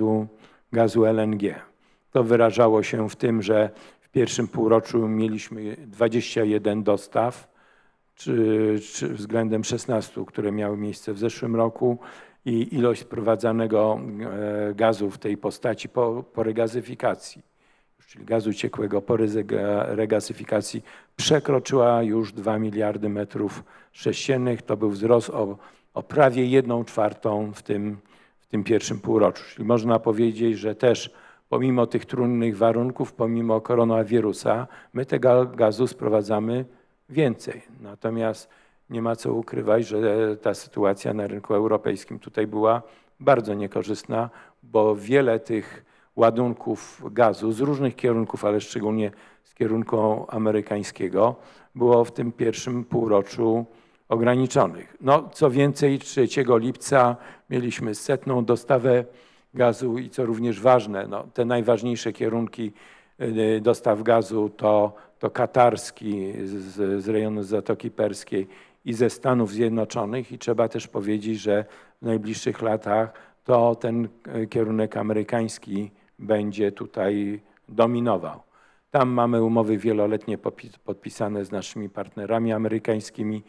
gazu LNG. To wyrażało się w tym, że w pierwszym półroczu mieliśmy 21 dostaw, czy względem 16, które miały miejsce w zeszłym roku, i ilość sprowadzanego gazu w tej postaci po regazyfikacji, czyli gazu ciekłego po regazyfikacji, przekroczyła już 2 miliardy metrów sześciennych. To był wzrost o prawie 1/4 w tym pierwszym półroczu. Czyli można powiedzieć, że też pomimo tych trudnych warunków, pomimo koronawirusa, my tego gazu sprowadzamy więcej. Natomiast nie ma co ukrywać, że ta sytuacja na rynku europejskim tutaj była bardzo niekorzystna, bo wiele tych ładunków gazu z różnych kierunków, ale szczególnie z kierunku amerykańskiego, było w tym pierwszym półroczu ograniczonych. No, co więcej, 3 lipca mieliśmy 100. dostawę gazu i co również ważne, no, te najważniejsze kierunki dostaw gazu to katarski z rejonu Zatoki Perskiej i ze Stanów Zjednoczonych, i trzeba też powiedzieć, że w najbliższych latach to ten kierunek amerykański będzie tutaj dominował. Tam mamy umowy wieloletnie podpisane z naszymi partnerami amerykańskimi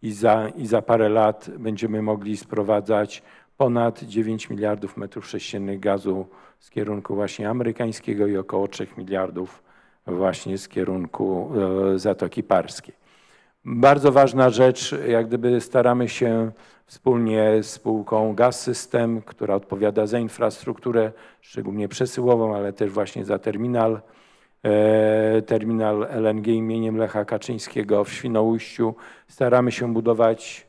i za parę lat będziemy mogli sprowadzać ponad 9 miliardów metrów sześciennych gazu z kierunku właśnie amerykańskiego i około 3 miliardów właśnie z kierunku Zatoki Perskiej. Bardzo ważna rzecz, jak gdyby staramy się wspólnie z spółką Gaz System, która odpowiada za infrastrukturę, szczególnie przesyłową, ale też właśnie za terminal LNG imieniem Lecha Kaczyńskiego w Świnoujściu. Staramy się budować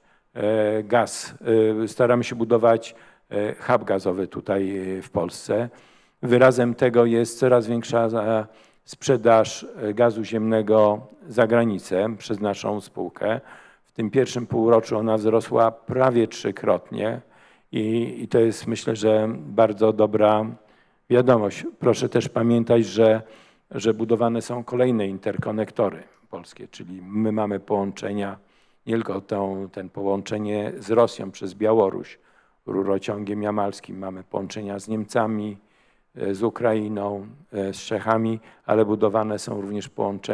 hub gazowy tutaj w Polsce. Wyrazem tego jest coraz większa sprzedaż gazu ziemnego za granicę przez naszą spółkę. W tym pierwszym półroczu ona wzrosła prawie 3-krotnie i to jest, myślę, że bardzo dobra wiadomość. Proszę też pamiętać, że budowane są kolejne interkonektory polskie, czyli my mamy połączenia, nie tylko ten połączenie z Rosją przez Białoruś, rurociągiem jamalskim, mamy połączenia z Niemcami, z Ukrainą, z Czechami, ale budowane są również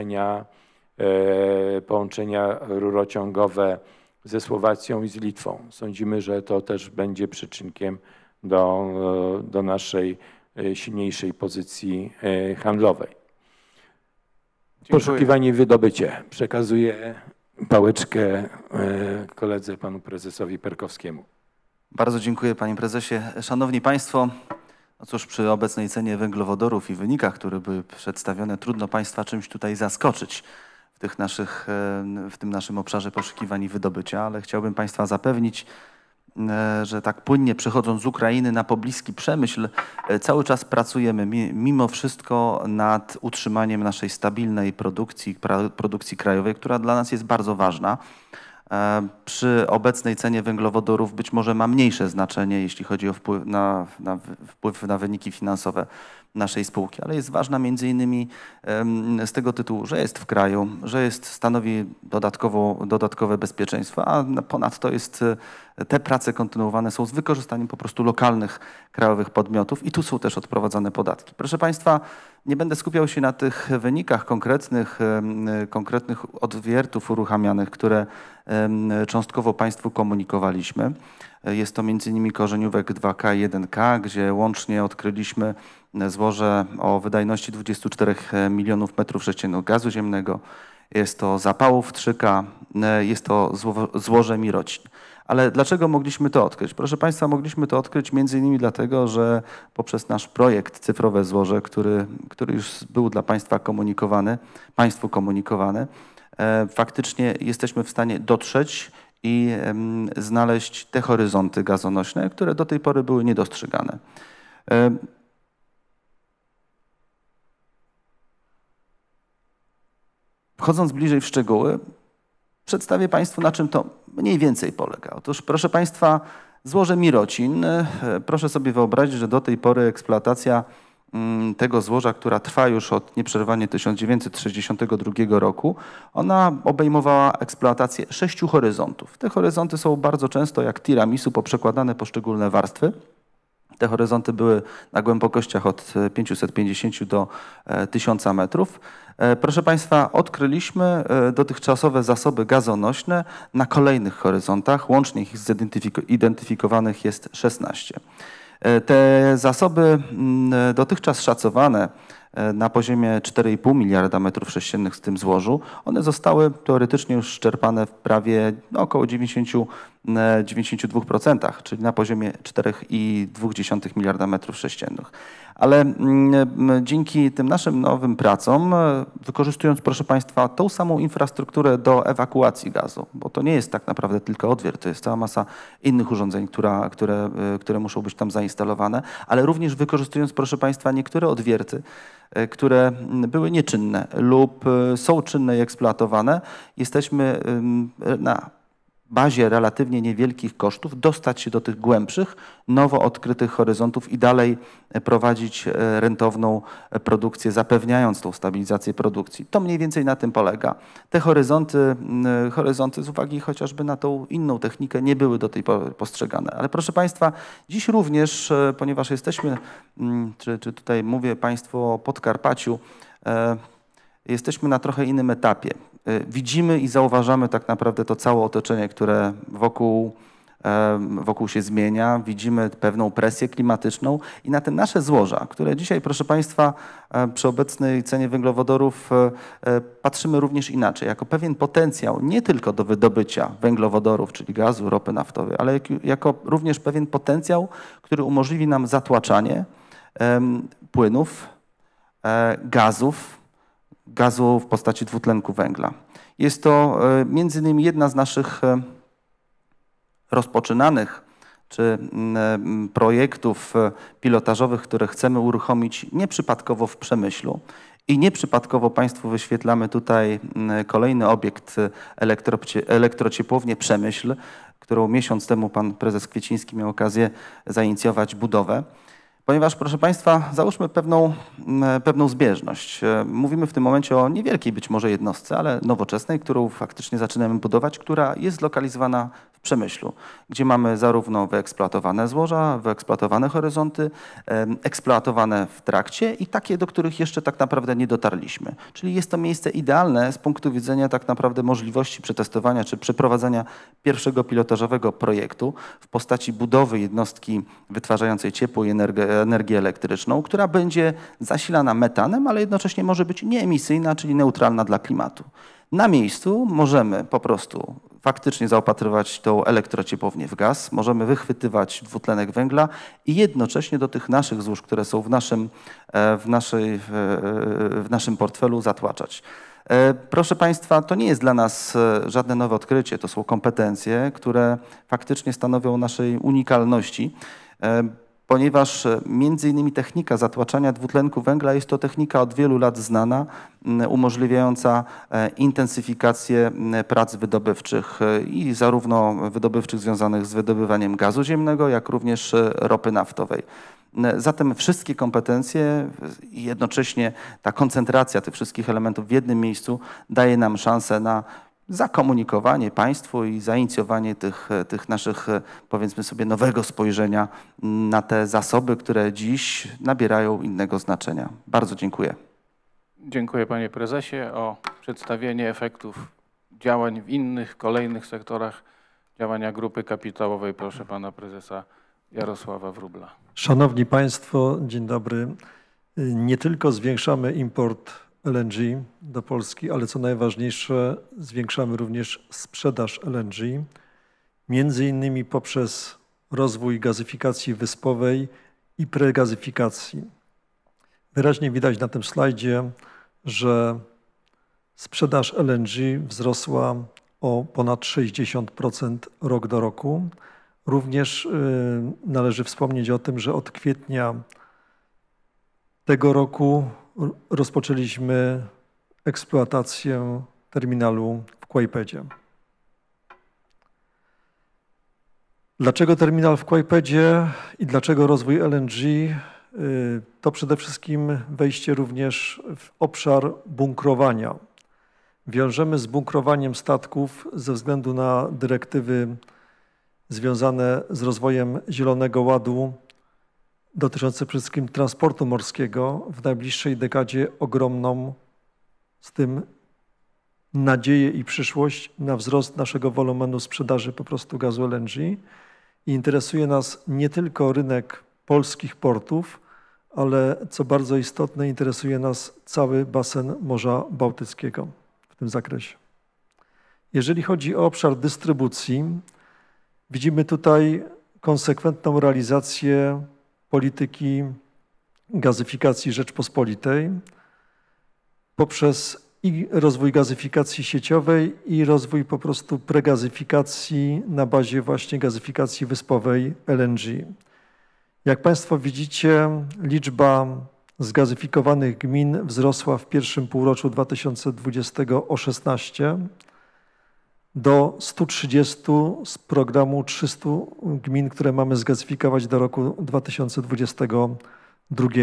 połączenia rurociągowe ze Słowacją i z Litwą. Sądzimy, że to też będzie przyczynkiem do naszej silniejszej pozycji handlowej. Poszukiwanie i wydobycie. Przekazuję pałeczkę koledze panu prezesowi Perkowskiemu. Bardzo dziękuję panie prezesie. Szanowni państwo, no cóż, przy obecnej cenie węglowodorów i wynikach, które były przedstawione, trudno państwa czymś tutaj zaskoczyć w tym naszym obszarze poszukiwań i wydobycia, ale chciałbym państwa zapewnić, że tak płynnie przechodząc z Ukrainy na pobliski przemysł, cały czas pracujemy mimo wszystko nad utrzymaniem naszej stabilnej produkcji krajowej, która dla nas jest bardzo ważna. Przy obecnej cenie węglowodorów być może ma mniejsze znaczenie, jeśli chodzi o wpływ na wyniki finansowe naszej spółki, ale jest ważna między innymi z tego tytułu, że jest w kraju, że stanowi dodatkowe bezpieczeństwo, a ponadto te prace kontynuowane są z wykorzystaniem po prostu lokalnych, krajowych podmiotów i tu są też odprowadzane podatki. Proszę państwa, nie będę skupiał się na tych wynikach konkretnych odwiertów uruchamianych, które cząstkowo państwu komunikowaliśmy. Jest to m.in. korzeniówek 2K i 1K, gdzie łącznie odkryliśmy złoże o wydajności 24 milionów metrów sześciennych gazu ziemnego. Jest to Zapałów 3K, jest to złoże Mirocin. Ale dlaczego mogliśmy to odkryć? Proszę państwa, mogliśmy to odkryć między innymi dlatego, że poprzez nasz projekt Cyfrowe Złoże, który już był dla państwa państwu komunikowany, faktycznie jesteśmy w stanie dotrzeć i znaleźć te horyzonty gazonośne, które do tej pory były niedostrzegane. Wchodząc bliżej w szczegóły, przedstawię państwu, na czym to mniej więcej polega. Otóż, proszę państwa, złoże Mirocin, proszę sobie wyobrazić, że do tej pory eksploatacja tego złoża, która trwa już od nieprzerwanie 1962 roku, ona obejmowała eksploatację 6 horyzontów. Te horyzonty są bardzo często jak tiramisu poprzekładane poszczególne warstwy. Te horyzonty były na głębokościach od 550 do 1000 metrów. Proszę państwa, odkryliśmy dotychczasowe zasoby gazonośne na kolejnych horyzontach. Łącznie ich zidentyfikowanych jest 16. Te zasoby dotychczas szacowane na poziomie 4,5 miliarda metrów sześciennych w tym złożu, one teoretycznie już czerpane w prawie około 92%, czyli na poziomie 4,2 miliarda metrów sześciennych. Ale dzięki tym naszym nowym pracom, wykorzystując, proszę państwa, tą samą infrastrukturę do ewakuacji gazu, bo to nie jest tak naprawdę tylko odwiert, to jest cała masa innych urządzeń, które muszą być tam zainstalowane, ale również wykorzystując, proszę państwa, niektóre odwierty, które były nieczynne lub są czynne i eksploatowane, jesteśmy na bazie relatywnie niewielkich kosztów dostać się do tych głębszych, nowo odkrytych horyzontów i dalej prowadzić rentowną produkcję, zapewniając tą stabilizację produkcji. To mniej więcej na tym polega. Te horyzonty z uwagi chociażby na tą inną technikę nie były do tej pory postrzegane. Ale proszę państwa, dziś również, ponieważ jesteśmy, czy tutaj mówię państwu o Podkarpaciu, jesteśmy na trochę innym etapie. Widzimy i zauważamy tak naprawdę to całe otoczenie, które wokół wokół się zmienia, widzimy pewną presję klimatyczną i na te nasze złoża, które dzisiaj, proszę Państwa, przy obecnej cenie węglowodorów patrzymy również inaczej, jako pewien potencjał nie tylko do wydobycia węglowodorów, czyli gazu, ropy naftowej, ale jako również pewien potencjał, który umożliwi nam zatłaczanie płynów, gazu w postaci dwutlenku węgla. Jest to między innymi jedna z naszych rozpoczynanych czy projektów pilotażowych, które chcemy uruchomić nieprzypadkowo w Przemyślu. I nieprzypadkowo Państwu wyświetlamy tutaj kolejny obiekt elektrociepłownię Przemyśl, którą miesiąc temu pan prezes Kwieciński miał okazję zainicjować budowę. Ponieważ, proszę Państwa, załóżmy pewną zbieżność. Mówimy w tym momencie o niewielkiej być może jednostce, ale nowoczesnej, którą faktycznie zaczynamy budować, która jest zlokalizowana w Przemyślu, gdzie mamy zarówno wyeksploatowane złoża, wyeksploatowane horyzonty, eksploatowane w trakcie i takie, do których jeszcze tak naprawdę nie dotarliśmy. Czyli jest to miejsce idealne z punktu widzenia tak naprawdę możliwości przetestowania czy przeprowadzenia pierwszego pilotażowego projektu w postaci budowy jednostki wytwarzającej ciepło i energię elektryczną, która będzie zasilana metanem, ale jednocześnie może być nieemisyjna, czyli neutralna dla klimatu. Na miejscu możemy po prostu faktycznie zaopatrywać tą elektrociepłownię w gaz, możemy wychwytywać dwutlenek węgla i jednocześnie do tych naszych złóż, które są w naszym portfelu, zatłaczać. Proszę Państwa, to nie jest dla nas żadne nowe odkrycie, to są kompetencje, które faktycznie stanowią naszej unikalności, ponieważ między innymi technika zatłaczania dwutlenku węgla jest to technika od wielu lat znana, umożliwiająca intensyfikację prac wydobywczych i zarówno wydobywczych związanych z wydobywaniem gazu ziemnego, jak również ropy naftowej. Zatem wszystkie kompetencje i jednocześnie ta koncentracja tych wszystkich elementów w jednym miejscu daje nam szansę na zakomunikowanie Państwu i zainicjowanie tych naszych, powiedzmy sobie, nowego spojrzenia na te zasoby, które dziś nabierają innego znaczenia. Bardzo dziękuję. Dziękuję Panie Prezesie. O przedstawienie efektów działań w innych, kolejnych sektorach działania Grupy Kapitałowej proszę Pana Prezesa Jarosława Wróbla. Szanowni Państwo, dzień dobry. Nie tylko zwiększamy import LNG do Polski, ale co najważniejsze, zwiększamy również sprzedaż LNG, między innymi poprzez rozwój gazyfikacji wyspowej i pregazyfikacji. Wyraźnie widać na tym slajdzie, że sprzedaż LNG wzrosła o ponad 60% rok do roku. Również należy wspomnieć o tym, że od kwietnia tego roku rozpoczęliśmy eksploatację terminalu w Kłajpedzie. Dlaczego terminal w Kłajpedzie i dlaczego rozwój LNG? To przede wszystkim wejście również w obszar bunkrowania. Wiążemy z bunkrowaniem statków ze względu na dyrektywy związane z rozwojem Zielonego Ładu dotyczące przede wszystkim transportu morskiego w najbliższej dekadzie ogromną z tym nadzieję i przyszłość na wzrost naszego wolumenu sprzedaży po prostu gazu LNG. I interesuje nas nie tylko rynek polskich portów, ale co bardzo istotne, interesuje nas cały basen Morza Bałtyckiego w tym zakresie. Jeżeli chodzi o obszar dystrybucji, widzimy tutaj konsekwentną realizację polityki gazyfikacji Rzeczpospolitej poprzez i rozwój gazyfikacji sieciowej i rozwój po prostu pregazyfikacji na bazie właśnie gazyfikacji wyspowej LNG. Jak Państwo widzicie, liczba zgazyfikowanych gmin wzrosła w pierwszym półroczu 2020 o 16 do 130 z programu 300 gmin, które mamy zgazyfikować do roku 2022.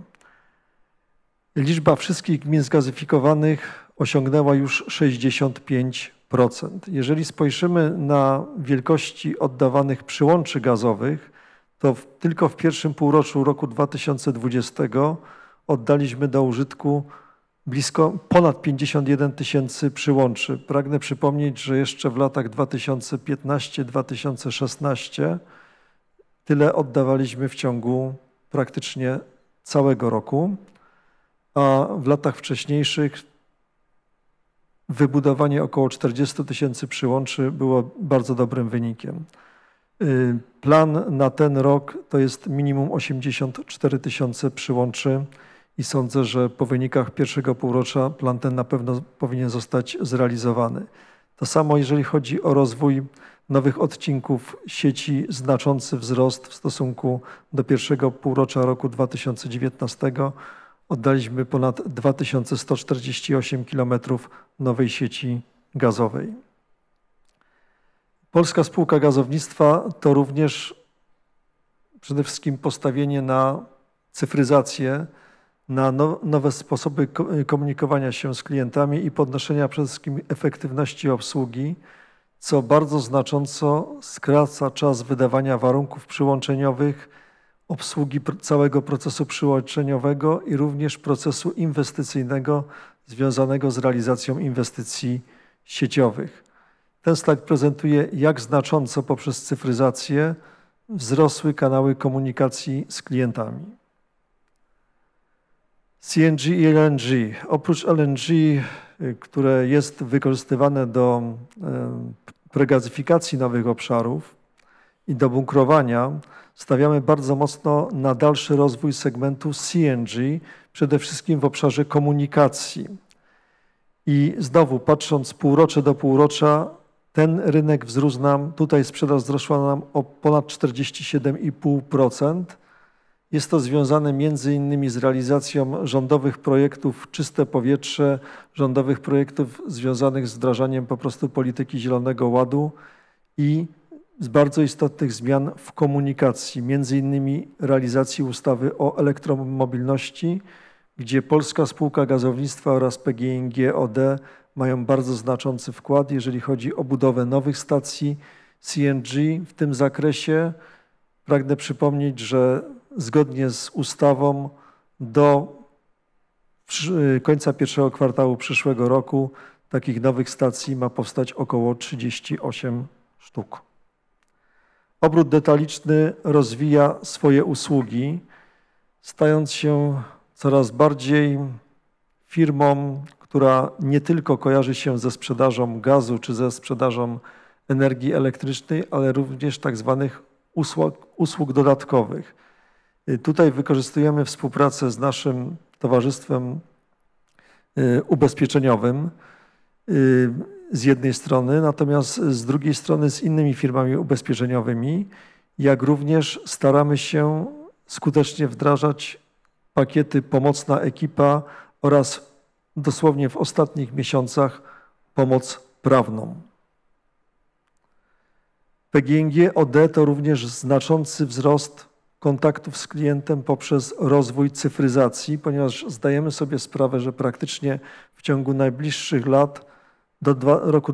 Liczba wszystkich gmin zgazyfikowanych osiągnęła już 65%. Jeżeli spojrzymy na wielkości oddawanych przyłączy gazowych, to tylko w pierwszym półroczu roku 2020 oddaliśmy do użytku ponad 51 tysięcy przyłączy. Pragnę przypomnieć, że jeszcze w latach 2015-2016 tyle oddawaliśmy w ciągu praktycznie całego roku, a w latach wcześniejszych wybudowanie około 40 tysięcy przyłączy było bardzo dobrym wynikiem. Plan na ten rok to jest minimum 84 tysiące przyłączy i sądzę, że po wynikach pierwszego półrocza plan ten na pewno powinien zostać zrealizowany. To samo jeżeli chodzi o rozwój nowych odcinków sieci, znaczący wzrost w stosunku do pierwszego półrocza roku 2019. Oddaliśmy ponad 2148 km nowej sieci gazowej. Polska Spółka Gazownictwa to również przede wszystkim postawienie na cyfryzację, na nowe sposoby komunikowania się z klientami i podnoszenia przede wszystkim efektywności obsługi, co bardzo znacząco skraca czas wydawania warunków przyłączeniowych, obsługi całego procesu przyłączeniowego i również procesu inwestycyjnego związanego z realizacją inwestycji sieciowych. Ten slajd prezentuje, jak znacząco poprzez cyfryzację wzrosły kanały komunikacji z klientami. CNG i LNG. Oprócz LNG, które jest wykorzystywane do pregazyfikacji nowych obszarów i do bunkrowania, stawiamy bardzo mocno na dalszy rozwój segmentu CNG, przede wszystkim w obszarze komunikacji. I znowu, patrząc półrocze do półrocza, ten rynek wzrósł nam, tutaj sprzedaż wzrosła nam o ponad 47,5%. Jest to związane między innymi z realizacją rządowych projektów Czyste Powietrze, rządowych projektów związanych z wdrażaniem po prostu polityki Zielonego Ładu i z bardzo istotnych zmian w komunikacji, między innymi realizacji ustawy o elektromobilności, gdzie Polska Spółka Gazownictwa oraz PGNiG OD mają bardzo znaczący wkład, jeżeli chodzi o budowę nowych stacji CNG w tym zakresie. Pragnę przypomnieć, że zgodnie z ustawą do końca pierwszego kwartału przyszłego roku takich nowych stacji ma powstać około 38 sztuk. Obrót detaliczny rozwija swoje usługi, stając się coraz bardziej firmą, która nie tylko kojarzy się ze sprzedażą gazu czy ze sprzedażą energii elektrycznej, ale również tak zwanych usług dodatkowych. Tutaj wykorzystujemy współpracę z naszym towarzystwem ubezpieczeniowym z jednej strony, natomiast z drugiej strony z innymi firmami ubezpieczeniowymi, jak również staramy się skutecznie wdrażać pakiety Pomocna Ekipa oraz dosłownie w ostatnich miesiącach pomoc prawną. PGNiG OD to również znaczący wzrost kontaktów z klientem poprzez rozwój cyfryzacji, ponieważ zdajemy sobie sprawę, że praktycznie w ciągu najbliższych lat do roku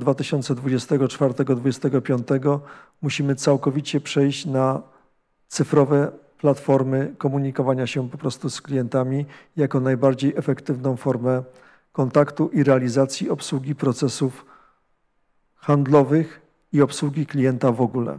2024-2025 musimy całkowicie przejść na cyfrowe platformy komunikowania się po prostu z klientami jako najbardziej efektywną formę kontaktu i realizacji obsługi procesów handlowych i obsługi klienta w ogóle.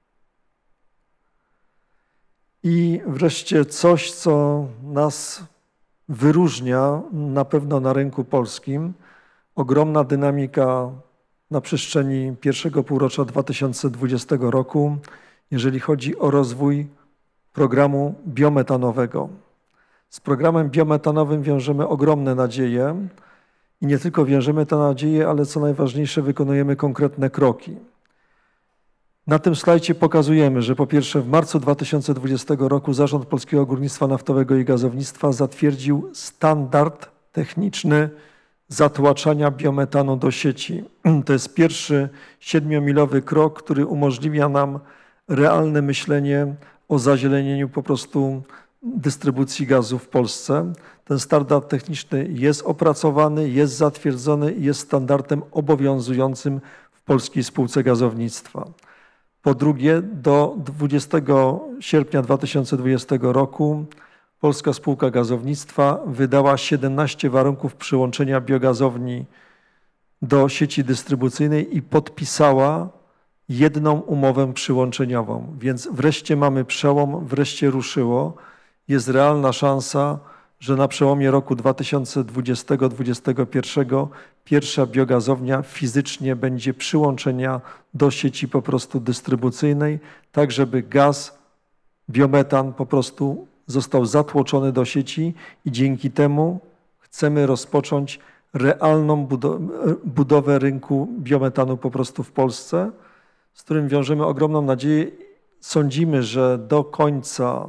I wreszcie coś, co nas wyróżnia na pewno na rynku polskim, ogromna dynamika na przestrzeni pierwszego półrocza 2020 roku, jeżeli chodzi o rozwój programu biometanowego. Z programem biometanowym wiążemy ogromne nadzieje i nie tylko wiążemy te nadzieje, ale co najważniejsze, wykonujemy konkretne kroki. Na tym slajdzie pokazujemy, że po pierwsze w marcu 2020 roku Zarząd Polskiego Górnictwa Naftowego i Gazownictwa zatwierdził standard techniczny zatłaczania biometanu do sieci. To jest pierwszy 7-milowy krok, który umożliwia nam realne myślenie o zazielenieniu po prostu dystrybucji gazu w Polsce. Ten standard techniczny jest opracowany, jest zatwierdzony i jest standardem obowiązującym w Polskiej Spółce Gazownictwa. Po drugie, do 20 sierpnia 2020 roku Polska Spółka Gazownictwa wydała 17 warunków przyłączenia biogazowni do sieci dystrybucyjnej i podpisała jedną umowę przyłączeniową. Więc wreszcie mamy przełom, wreszcie ruszyło. Jest realna szansa, że na przełomie roku 2020-2021 pierwsza biogazownia fizycznie będzie przyłączenia do sieci po prostu dystrybucyjnej, tak żeby gaz, biometan po prostu został zatłoczony do sieci i dzięki temu chcemy rozpocząć realną budowę rynku biometanu po prostu w Polsce, z którym wiążemy ogromną nadzieję. Sądzimy, że do końca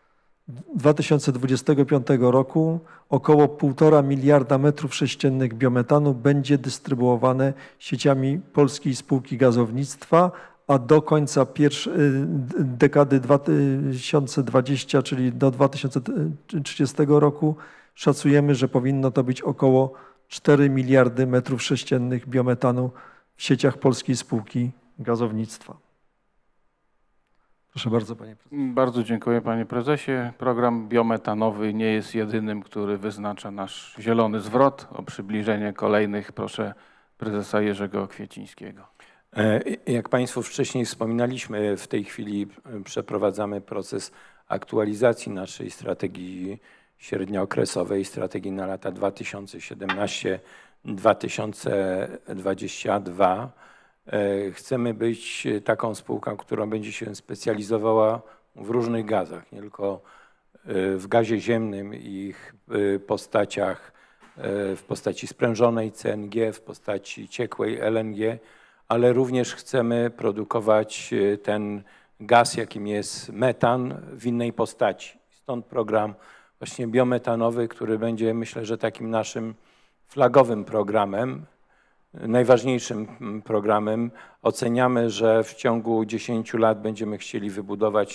2025 roku około 1,5 miliarda metrów sześciennych biometanu będzie dystrybuowane sieciami Polskiej Spółki Gazownictwa, a do końca dekady 2020, czyli do 2030 roku, szacujemy, że powinno to być około 4 miliardy metrów sześciennych biometanu w sieciach Polskiej Spółki Gazownictwa. Proszę bardzo, panie prezesie. Bardzo dziękuję, panie prezesie. Program biometanowy nie jest jedynym, który wyznacza nasz zielony zwrot. O przybliżenie kolejnych proszę prezesa Jerzego Kwiecińskiego. Jak państwu wcześniej wspominaliśmy, w tej chwili przeprowadzamy proces aktualizacji naszej strategii średniookresowej, strategii na lata 2017-2022. Chcemy być taką spółką, która będzie się specjalizowała w różnych gazach, nie tylko w gazie ziemnym i ich postaciach, w postaci sprężonej CNG, w postaci ciekłej LNG, ale również chcemy produkować ten gaz, jakim jest metan, w innej postaci. Stąd program właśnie biometanowy, który będzie, myślę, że takim naszym flagowym programem, najważniejszym programem. Oceniamy, że w ciągu 10 lat będziemy chcieli wybudować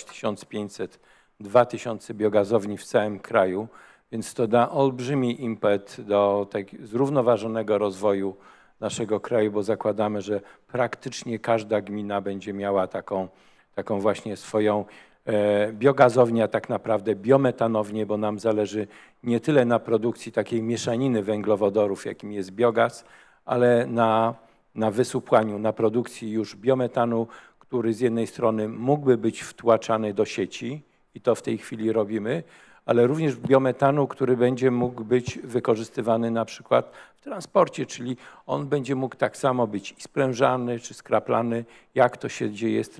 1500–2000 biogazowni w całym kraju, więc to da olbrzymi impet do zrównoważonego rozwoju naszego kraju, bo zakładamy, że praktycznie każda gmina będzie miała taką właśnie swoją biogazownię, a tak naprawdę biometanownię, bo nam zależy nie tyle na produkcji takiej mieszaniny węglowodorów, jakim jest biogaz, ale na wysupłaniu, na produkcji już biometanu, który z jednej strony mógłby być wtłaczany do sieci i to w tej chwili robimy, ale również biometanu, który będzie mógł być wykorzystywany na przykład w transporcie, czyli on będzie mógł tak samo być i sprężany czy skraplany, jak to się dzieje z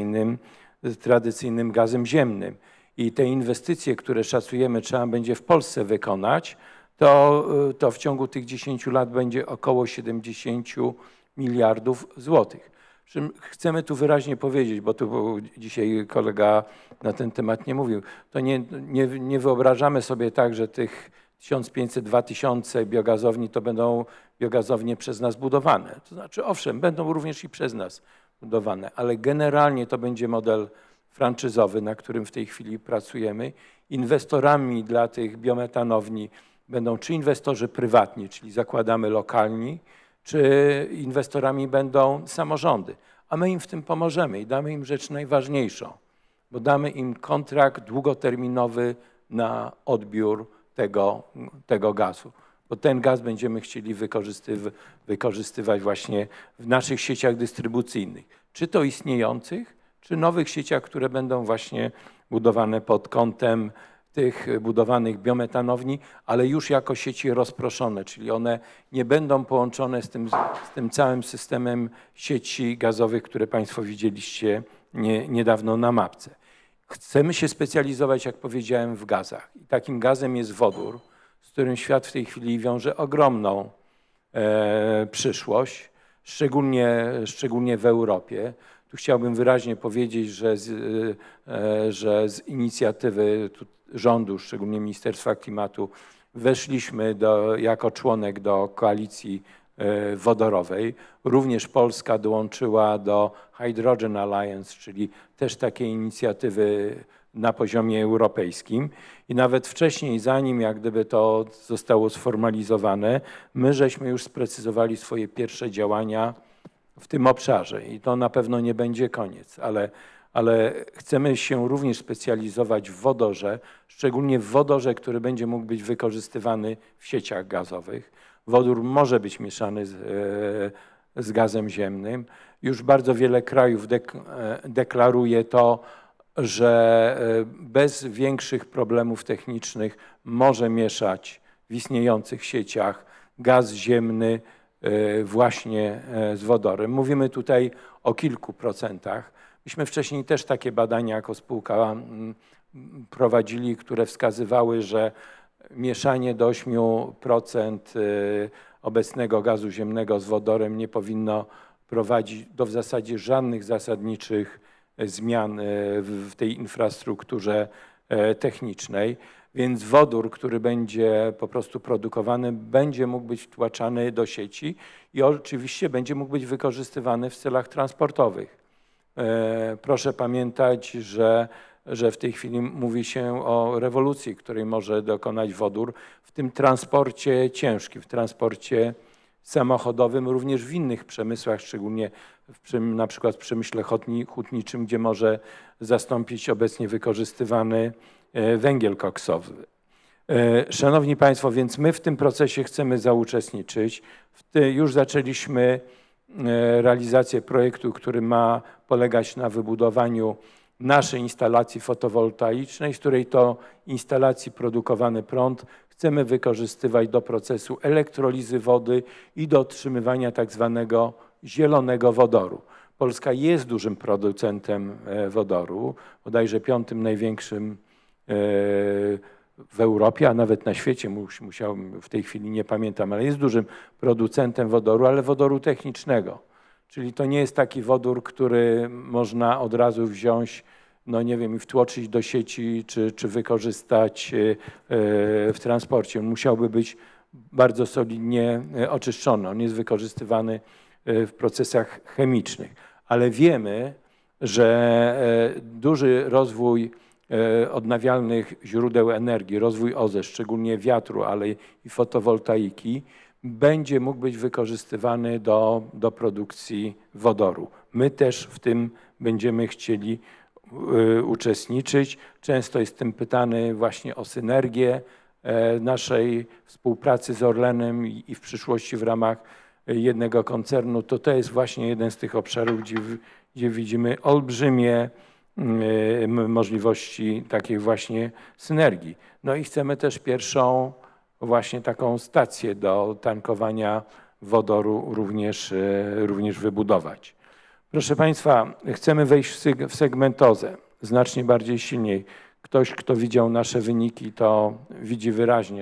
tradycyjnym gazem ziemnym. I te inwestycje, które szacujemy, trzeba będzie w Polsce wykonać, to w ciągu tych 10 lat będzie około 70 miliardów złotych. Chcemy tu wyraźnie powiedzieć, bo tu dzisiaj kolega na ten temat nie mówił, to nie wyobrażamy sobie tak, że tych 1500–2000 biogazowni to będą biogazownie przez nas budowane. To znaczy owszem, będą również i przez nas budowane, ale generalnie to będzie model franczyzowy, na którym w tej chwili pracujemy. Inwestorami dla tych biometanowni będą czy inwestorzy prywatni, czyli zakładamy lokalni, czy inwestorami będą samorządy. A my im w tym pomożemy i damy im rzecz najważniejszą, bo damy im kontrakt długoterminowy na odbiór tego gazu. Bo ten gaz będziemy chcieli wykorzystywać właśnie w naszych sieciach dystrybucyjnych. Czy to istniejących, czy nowych sieciach, które będą właśnie budowane pod kątem tych budowanych biometanowni, ale już jako sieci rozproszone, czyli one nie będą połączone z tym całym systemem sieci gazowych, które państwo widzieliście niedawno na mapce. Chcemy się specjalizować, jak powiedziałem, w gazach. I takim gazem jest wodór, z którym świat w tej chwili wiąże ogromną przyszłość, szczególnie w Europie. Tu chciałbym wyraźnie powiedzieć, że z inicjatywy rządu, szczególnie Ministerstwa Klimatu, weszliśmy jako członek do koalicji wodorowej. Również Polska dołączyła do Hydrogen Alliance, czyli też takiej inicjatywy na poziomie europejskim. I nawet wcześniej, zanim jak gdyby to zostało sformalizowane, my żeśmy już sprecyzowali swoje pierwsze działania w tym obszarze. I to na pewno nie będzie koniec, ale chcemy się również specjalizować w wodorze, szczególnie w wodorze, który będzie mógł być wykorzystywany w sieciach gazowych. Wodór może być mieszany z gazem ziemnym. Już bardzo wiele krajów deklaruje to, że bez większych problemów technicznych może mieszać w istniejących sieciach gaz ziemny właśnie z wodorem. Mówimy tutaj o kilku procentach. Myśmy wcześniej też takie badania jako spółka prowadzili, które wskazywały, że mieszanie do 8% obecnego gazu ziemnego z wodorem nie powinno prowadzić do w zasadzie żadnych zasadniczych zmian w tej infrastrukturze technicznej, więc wodór, który będzie po prostu produkowany, będzie mógł być wtłaczany do sieci i oczywiście będzie mógł być wykorzystywany w celach transportowych. Proszę pamiętać, że w tej chwili mówi się o rewolucji, której może dokonać wodór w tym transporcie ciężkim, w transporcie samochodowym, również w innych przemysłach, szczególnie na przykład w przemyśle hutniczym, gdzie może zastąpić obecnie wykorzystywany węgiel koksowy. Szanowni Państwo, więc my w tym procesie chcemy zauczestniczyć. Już zaczęliśmy realizację projektu, który ma polegać na wybudowaniu naszej instalacji fotowoltaicznej, z której to instalacji produkowany prąd chcemy wykorzystywać do procesu elektrolizy wody i do otrzymywania tak zwanego zielonego wodoru. Polska jest dużym producentem wodoru, bodajże 5. największym w Europie, a nawet na świecie, w tej chwili nie pamiętam, ale jest dużym producentem wodoru, ale wodoru technicznego. Czyli to nie jest taki wodór, który można od razu wziąć, no nie wiem, i wtłoczyć do sieci, czy wykorzystać w transporcie. On musiałby być bardzo solidnie oczyszczony. On jest wykorzystywany w procesach chemicznych. Ale wiemy, że duży rozwój odnawialnych źródeł energii, rozwój OZE, szczególnie wiatru, ale i fotowoltaiki, będzie mógł być wykorzystywany do produkcji wodoru. My też w tym będziemy chcieli uczestniczyć. Często jestem pytany właśnie o synergię naszej współpracy z Orlenem i w przyszłości w ramach jednego koncernu. To jest właśnie jeden z tych obszarów, gdzie widzimy olbrzymie możliwości takiej właśnie synergii. No i chcemy też pierwszą właśnie taką stację do tankowania wodoru również wybudować. Proszę Państwa, chcemy wejść w segmentozę znacznie bardziej silniej. Ktoś, kto widział nasze wyniki, to widzi wyraźnie,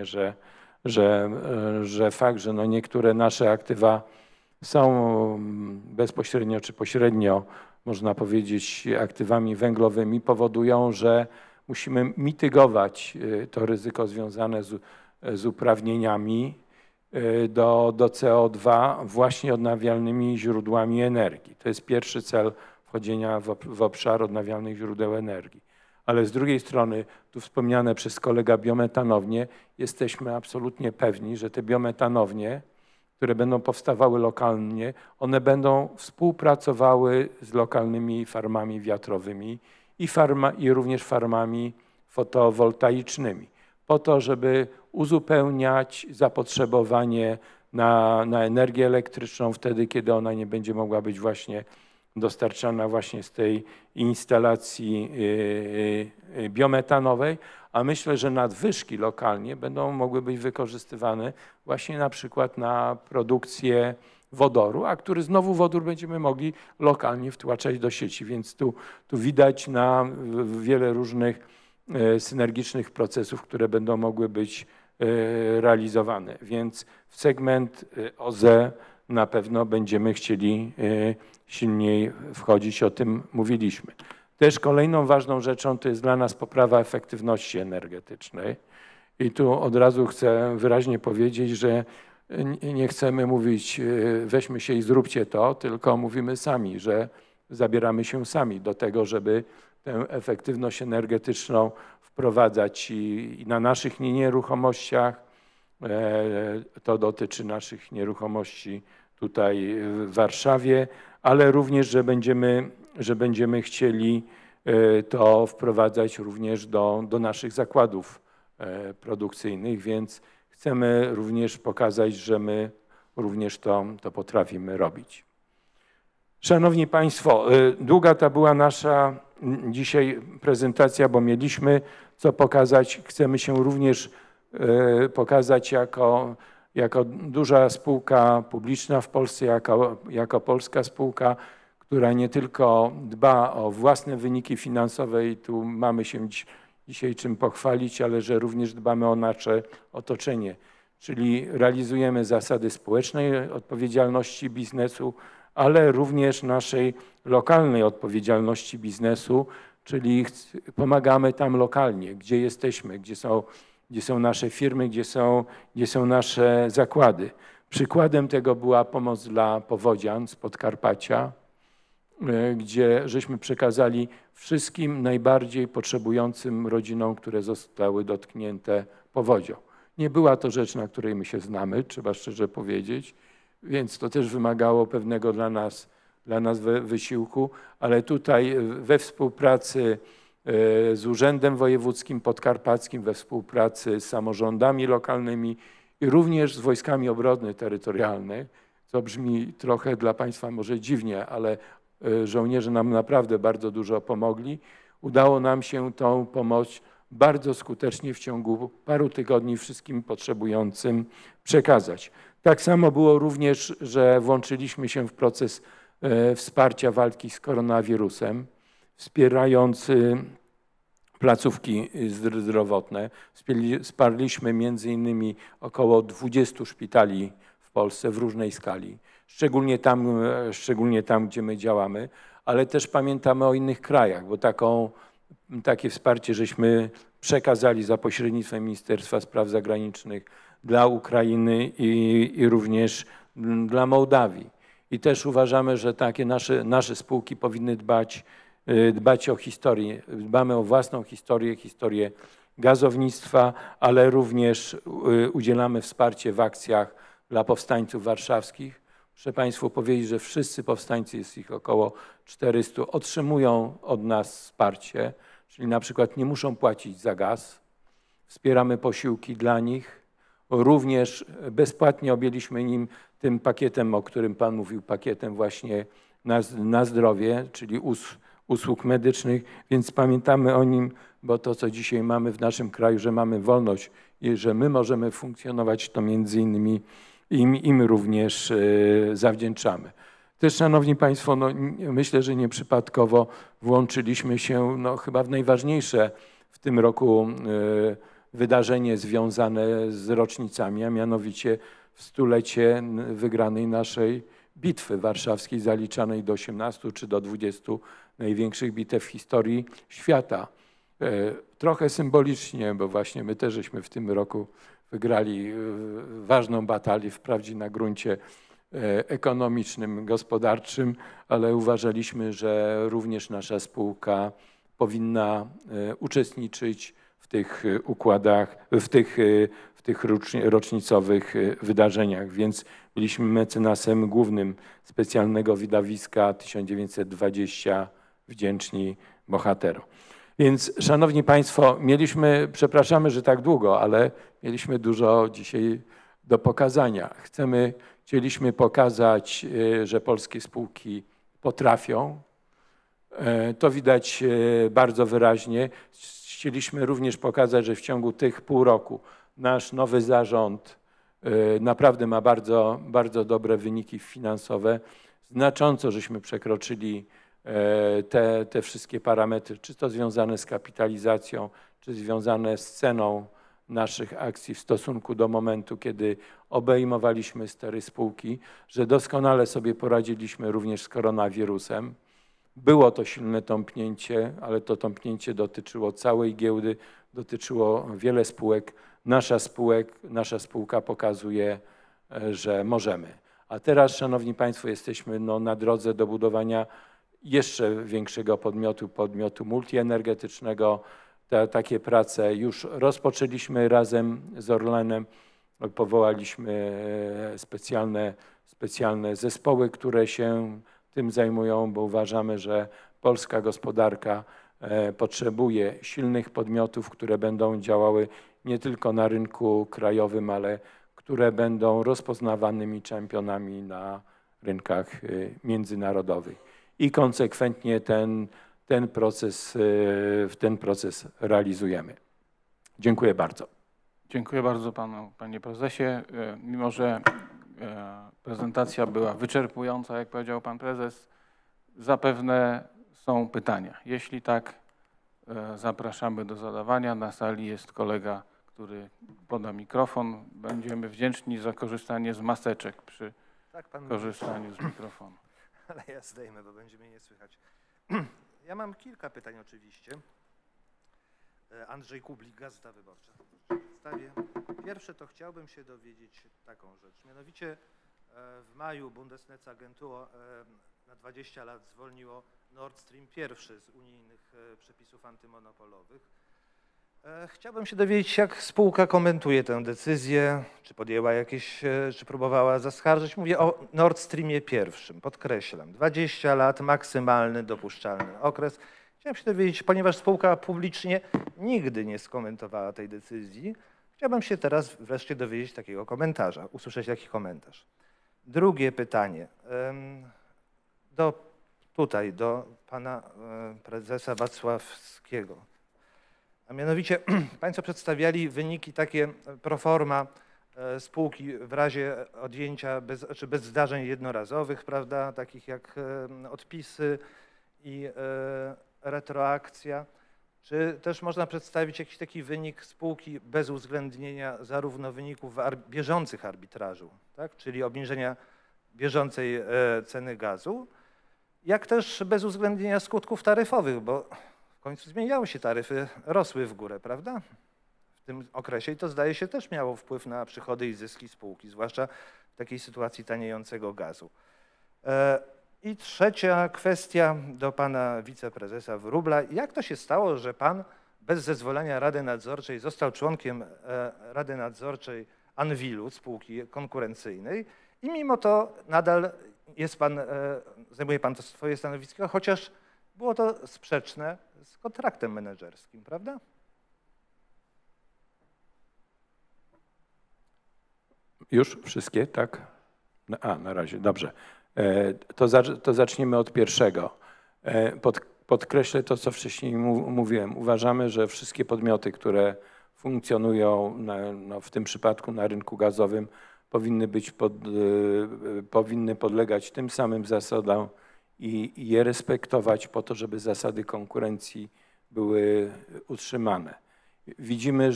że fakt, że no niektóre nasze aktywa są bezpośrednio czy pośrednio, można powiedzieć, aktywami węglowymi, powodują, że musimy mitygować to ryzyko związane z uprawnieniami do CO2 właśnie odnawialnymi źródłami energii. To jest pierwszy cel wchodzenia w obszar odnawialnych źródeł energii. Ale z drugiej strony, tu wspomniane przez kolegę biometanownie, jesteśmy absolutnie pewni, że te biometanownie, które będą powstawały lokalnie, one będą współpracowały z lokalnymi farmami wiatrowymi i również farmami fotowoltaicznymi, po to, żeby uzupełniać zapotrzebowanie na energię elektryczną wtedy, kiedy ona nie będzie mogła być właśnie dostarczana właśnie z tej instalacji biometanowej, a myślę, że nadwyżki lokalnie będą mogły być wykorzystywane właśnie na przykład na produkcję wodoru, a który znowu wodór będziemy mogli lokalnie wtłaczać do sieci, więc tu widać na wiele różnych synergicznych procesów, które będą mogły być realizowane. Więc w segment OZE na pewno będziemy chcieli silniej wchodzić, o tym mówiliśmy. Też kolejną ważną rzeczą to jest dla nas poprawa efektywności energetycznej. I tu od razu chcę wyraźnie powiedzieć, że nie chcemy mówić weźmy się i zróbcie to, tylko mówimy sami, że zabieramy się sami do tego, żeby tę efektywność energetyczną wprowadzać i na naszych nieruchomościach. To dotyczy naszych nieruchomości tutaj w Warszawie, ale również, że będziemy chcieli to wprowadzać również do naszych zakładów produkcyjnych, więc chcemy również pokazać, że my również to potrafimy robić. Szanowni Państwo, długa ta była nasza dzisiaj prezentacja, bo mieliśmy co pokazać. Chcemy się również pokazać jako duża spółka publiczna w Polsce, jako polska spółka, która nie tylko dba o własne wyniki finansowe i tu mamy się dzisiaj czym pochwalić, ale że również dbamy o nasze otoczenie, czyli realizujemy zasady społecznej odpowiedzialności biznesu, ale również naszej lokalnej odpowiedzialności biznesu, czyli pomagamy tam lokalnie, gdzie jesteśmy, gdzie są nasze firmy, gdzie są nasze zakłady. Przykładem tego była pomoc dla powodzian z Podkarpacia, gdzie żeśmy przekazali wszystkim najbardziej potrzebującym rodzinom, które zostały dotknięte powodzią. Nie była to rzecz, na której my się znamy, trzeba szczerze powiedzieć, więc to też wymagało pewnego dla nas wysiłku, ale tutaj we współpracy z Urzędem Wojewódzkim Podkarpackim, we współpracy z samorządami lokalnymi i również z Wojskami Obrony Terytorialnej, co brzmi trochę dla Państwa może dziwnie, ale żołnierze nam naprawdę bardzo dużo pomogli. Udało nam się tą pomoc bardzo skutecznie w ciągu paru tygodni wszystkim potrzebującym przekazać. Tak samo było również, że włączyliśmy się w proces wsparcia walki z koronawirusem, wspierając placówki zdrowotne. Wsparliśmy między innymi około 20 szpitali w Polsce w różnej skali, szczególnie tam, gdzie my działamy, ale też pamiętamy o innych krajach, bo takie wsparcie żeśmy przekazali za pośrednictwem Ministerstwa Spraw Zagranicznych dla Ukrainy i również dla Mołdawii. I też uważamy, że takie nasze spółki powinny dbać o historię. Dbamy o własną historię gazownictwa, ale również udzielamy wsparcia w akcjach dla powstańców warszawskich. Muszę Państwu powiedzieć, że wszyscy powstańcy, jest ich około 400, otrzymują od nas wsparcie, czyli na przykład nie muszą płacić za gaz. Wspieramy posiłki dla nich. Również bezpłatnie objęliśmy nim tym pakietem, o którym Pan mówił, pakietem właśnie na zdrowie, czyli usług medycznych, więc pamiętamy o nim, bo to, co dzisiaj mamy w naszym kraju, że mamy wolność i że my możemy funkcjonować, to między innymi im również zawdzięczamy. Też, Szanowni Państwo, myślę, że nieprzypadkowo włączyliśmy się chyba w najważniejsze w tym roku wydarzenie związane z rocznicami, a mianowicie w stulecie wygranej naszej bitwy warszawskiej, zaliczanej do 18 czy do 20 największych bitew w historii świata. Trochę symbolicznie, bo właśnie my też żeśmy w tym roku wygrali ważną batalię, wprawdzie na gruncie ekonomicznym, gospodarczym, ale uważaliśmy, że również nasza spółka powinna uczestniczyć w tych układach, w tych rocznicowych wydarzeniach, więc byliśmy mecenasem głównym specjalnego widowiska 1920 Wdzięczni Bohaterom. Więc, Szanowni Państwo, przepraszamy, że tak długo, ale mieliśmy dużo dzisiaj do pokazania. Chcieliśmy pokazać, że polskie spółki potrafią. To widać bardzo wyraźnie. Chcieliśmy również pokazać, że w ciągu tych pół roku nasz nowy zarząd naprawdę ma bardzo, bardzo dobre wyniki finansowe. Znacząco żeśmy przekroczyli te wszystkie parametry, czy to związane z kapitalizacją, czy związane z ceną naszych akcji w stosunku do momentu, kiedy obejmowaliśmy stery spółki, że doskonale sobie poradziliśmy również z koronawirusem. Było to silne tąpnięcie, ale to tąpnięcie dotyczyło całej giełdy, dotyczyło wiele spółek. Nasza spółka pokazuje, że możemy. A teraz, Szanowni Państwo, jesteśmy na drodze do budowania jeszcze większego podmiotu multienergetycznego. Takie prace już rozpoczęliśmy razem z Orlenem. Powołaliśmy specjalne zespoły, które się tym zajmują, bo uważamy, że polska gospodarka potrzebuje silnych podmiotów, które będą działały nie tylko na rynku krajowym, ale które będą rozpoznawanymi czempionami na rynkach międzynarodowych. I konsekwentnie ten proces realizujemy. Dziękuję bardzo. Dziękuję bardzo panu, panie prezesie. Mimo że prezentacja była wyczerpująca, jak powiedział pan prezes, zapewne są pytania. Jeśli tak, zapraszamy do zadawania. Na sali jest kolega, który poda mikrofon. Będziemy wdzięczni za korzystanie z maseczek przy korzystaniu z mikrofonu. Ale ja zdejmę, bo będzie mnie nie słychać. Ja mam kilka pytań oczywiście. Andrzej Kublik, Gazeta Wyborcza. Pierwsze to chciałbym się dowiedzieć taką rzecz. Mianowicie w maju Bundesnetzagentur na 20 lat zwolniło Nord Stream I z unijnych przepisów antymonopolowych. Chciałbym się dowiedzieć, jak spółka komentuje tę decyzję, czy podjęła jakieś, czy próbowała zaskarżyć. Mówię o Nord Streamie I, podkreślam. 20 lat, maksymalny dopuszczalny okres. Chciałem się dowiedzieć, ponieważ spółka publicznie nigdy nie skomentowała tej decyzji, chciałbym się teraz wreszcie dowiedzieć takiego komentarza, usłyszeć taki komentarz. Drugie pytanie. Do pana prezesa Wacławskiego. A mianowicie państwo przedstawiali wyniki takie pro forma spółki w razie odjęcia bez zdarzeń jednorazowych, prawda, takich jak odpisy i retroakcja. Czy też można przedstawić jakiś taki wynik spółki bez uwzględnienia zarówno wyników bieżących arbitrażu, tak, czyli obniżenia bieżącej ceny gazu, jak też bez uwzględnienia skutków taryfowych, bo w końcu zmieniały się taryfy, rosły w górę, prawda? W tym okresie i to zdaje się też miało wpływ na przychody i zyski spółki, zwłaszcza w takiej sytuacji taniejącego gazu. I trzecia kwestia do pana wiceprezesa Wróbla. Jak to się stało, że pan bez zezwolenia Rady Nadzorczej został członkiem Rady Nadzorczej Anwilu, spółki konkurencyjnej i mimo to nadal jest pan, zajmuje pan to swoje stanowisko, chociaż było to sprzeczne z kontraktem menedżerskim, prawda? Już wszystkie, tak? Na razie, dobrze. To zaczniemy od pierwszego. Podkreślę to, co wcześniej mówiłem. Uważamy, że wszystkie podmioty, które funkcjonują w tym przypadku na rynku gazowym, powinny podlegać tym samym zasadom i je respektować po to, żeby zasady konkurencji były utrzymane. Widzimy,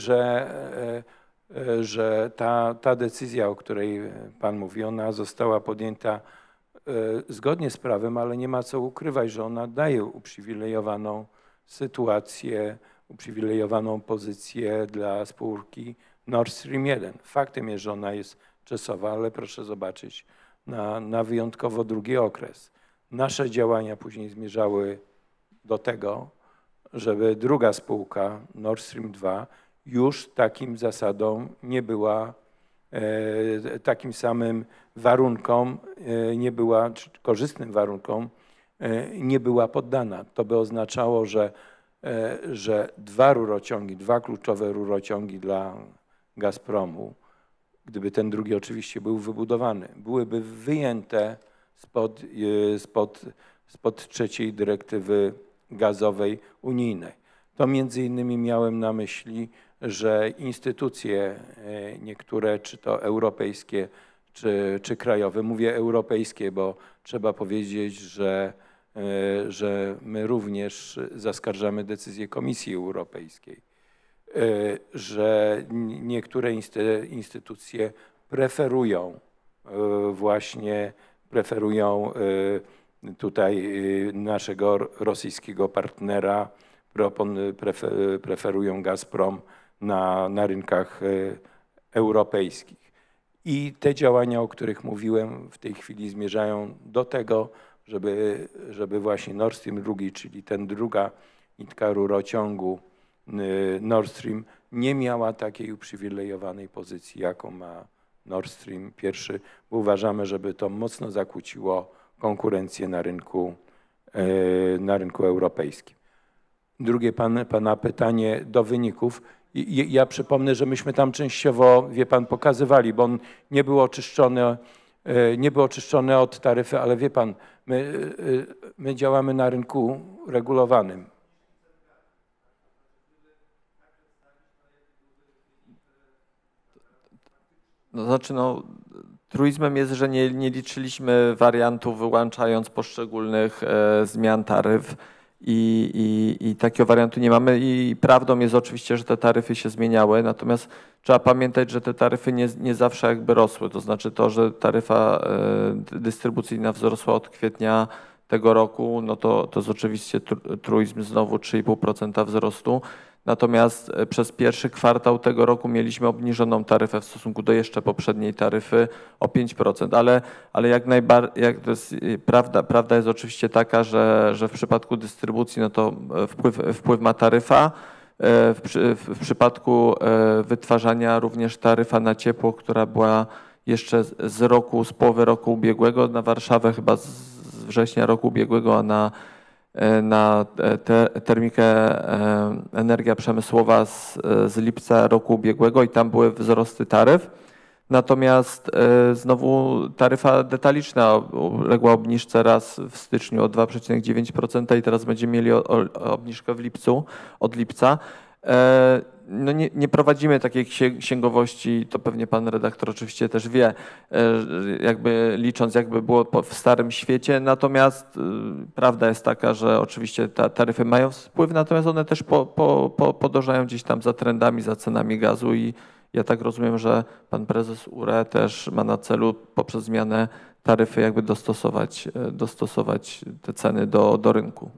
że ta decyzja, o której pan mówi, ona została podjęta zgodnie z prawem, ale nie ma co ukrywać, że ona daje uprzywilejowaną sytuację, uprzywilejowaną pozycję dla spółki Nord Stream 1. Faktem jest, że ona jest czasowa, ale proszę zobaczyć na wyjątkowo długi okres. Nasze działania później zmierzały do tego, żeby druga spółka, Nord Stream 2, już takim zasadom nie była, takim samym warunkom nie była, czy korzystnym warunkom nie była poddana. To by oznaczało, że dwa kluczowe rurociągi dla Gazpromu, gdyby ten drugi oczywiście był wybudowany, byłyby wyjęte spod trzeciej dyrektywy gazowej unijnej. To między innymi miałem na myśli, że instytucje niektóre, czy to europejskie, czy krajowe, mówię europejskie, bo trzeba powiedzieć, że my również zaskarżamy decyzję Komisji Europejskiej, że niektóre instytucje preferują tutaj naszego rosyjskiego partnera, preferują Gazprom na rynkach europejskich. I te działania, o których mówiłem, w tej chwili zmierzają do tego, żeby właśnie Nord Stream 2, czyli ten druga nitka rurociągu Nord Stream, nie miała takiej uprzywilejowanej pozycji, jaką ma Nord Stream 1, bo uważamy, żeby to mocno zakłóciło konkurencję na rynku europejskim. drugie pana pytanie do wyników. Ja przypomnę, że myśmy tam częściowo, wie pan, pokazywali, bo on nie był oczyszczony od taryfy, ale wie pan, my działamy na rynku regulowanym. No, znaczy, truizmem jest, że nie liczyliśmy wariantów wyłączając poszczególnych zmian taryf i takiego wariantu nie mamy i prawdą jest oczywiście, że te taryfy się zmieniały, natomiast trzeba pamiętać, że te taryfy nie zawsze jakby rosły, to znaczy to, że taryfa dystrybucyjna wzrosła od kwietnia tego roku, no to jest oczywiście truizm znowu 3,5% wzrostu. Natomiast przez pierwszy kwartał tego roku mieliśmy obniżoną taryfę w stosunku do jeszcze poprzedniej taryfy o 5%, ale jak to jest, prawda jest oczywiście taka, że w przypadku dystrybucji no to wpływ ma taryfa, w przypadku wytwarzania również taryfa na ciepło, która była jeszcze z połowy roku ubiegłego, na Warszawę chyba z września roku ubiegłego, a na termikę energia przemysłowa z lipca roku ubiegłego i tam były wzrosty taryf. Natomiast znowu taryfa detaliczna uległa obniżce raz w styczniu o 2,9% i teraz będziemy mieli obniżkę od lipca. No nie prowadzimy takiej księgowości, to pewnie pan redaktor oczywiście też wie, jakby licząc jakby było w starym świecie, natomiast prawda jest taka, że oczywiście taryfy mają wpływ, natomiast one też podążają gdzieś tam za trendami, za cenami gazu i ja tak rozumiem, że pan prezes URE też ma na celu poprzez zmianę taryfy jakby dostosować te ceny do rynku.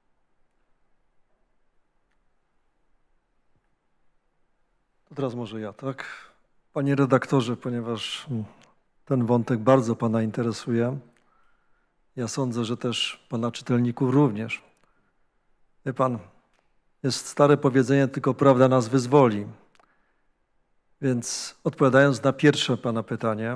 To teraz może ja, tak? Panie redaktorze, ponieważ ten wątek bardzo pana interesuje, ja sądzę, że też pana czytelników również. Wie pan, jest stare powiedzenie, tylko prawda nas wyzwoli. Więc odpowiadając na pierwsze pana pytanie,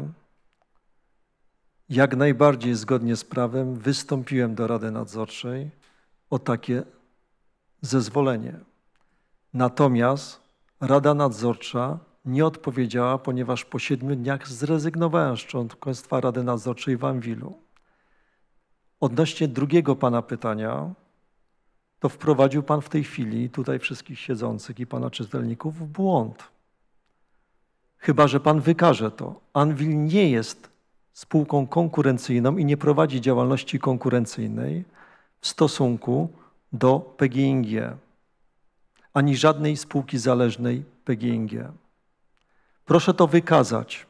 jak najbardziej zgodnie z prawem wystąpiłem do Rady Nadzorczej o takie zezwolenie. Natomiast Rada Nadzorcza nie odpowiedziała, ponieważ po 7 dniach zrezygnowałem z członkostwa Rady Nadzorczej w Anwilu. Odnośnie drugiego pana pytania, to wprowadził pan w tej chwili tutaj wszystkich siedzących i pana czytelników w błąd. Chyba że pan wykaże to. Anwil nie jest spółką konkurencyjną i nie prowadzi działalności konkurencyjnej w stosunku do PGNiG, ani żadnej spółki zależnej PGNiG. Proszę to wykazać.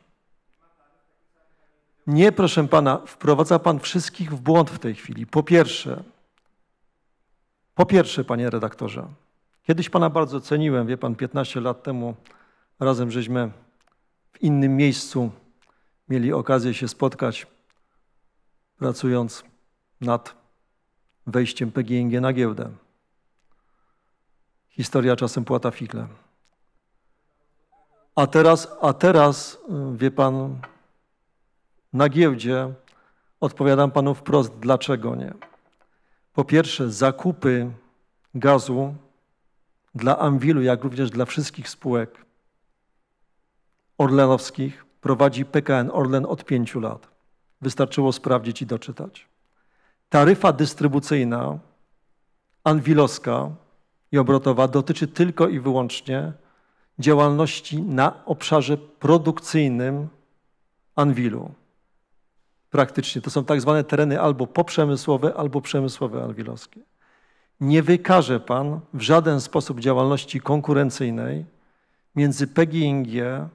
Nie, proszę pana, wprowadza pan wszystkich w błąd w tej chwili. Po pierwsze, panie redaktorze, kiedyś pana bardzo ceniłem, wie pan, 15 lat temu razem żeśmy w innym miejscu mieli okazję się spotkać, pracując nad wejściem PGNiG na giełdę. Historia czasem płata figle. A teraz, wie pan, na giełdzie odpowiadam panu wprost, dlaczego nie. Po pierwsze, zakupy gazu dla Anwilu, jak również dla wszystkich spółek orlenowskich prowadzi PKN Orlen od 5 lat. Wystarczyło sprawdzić i doczytać. Taryfa dystrybucyjna anwilowska i obrotowa dotyczy tylko i wyłącznie działalności na obszarze produkcyjnym Anwilu. Praktycznie to są tak zwane tereny albo poprzemysłowe, albo przemysłowe anwilowskie. Nie wykaże pan w żaden sposób działalności konkurencyjnej między PGNiG,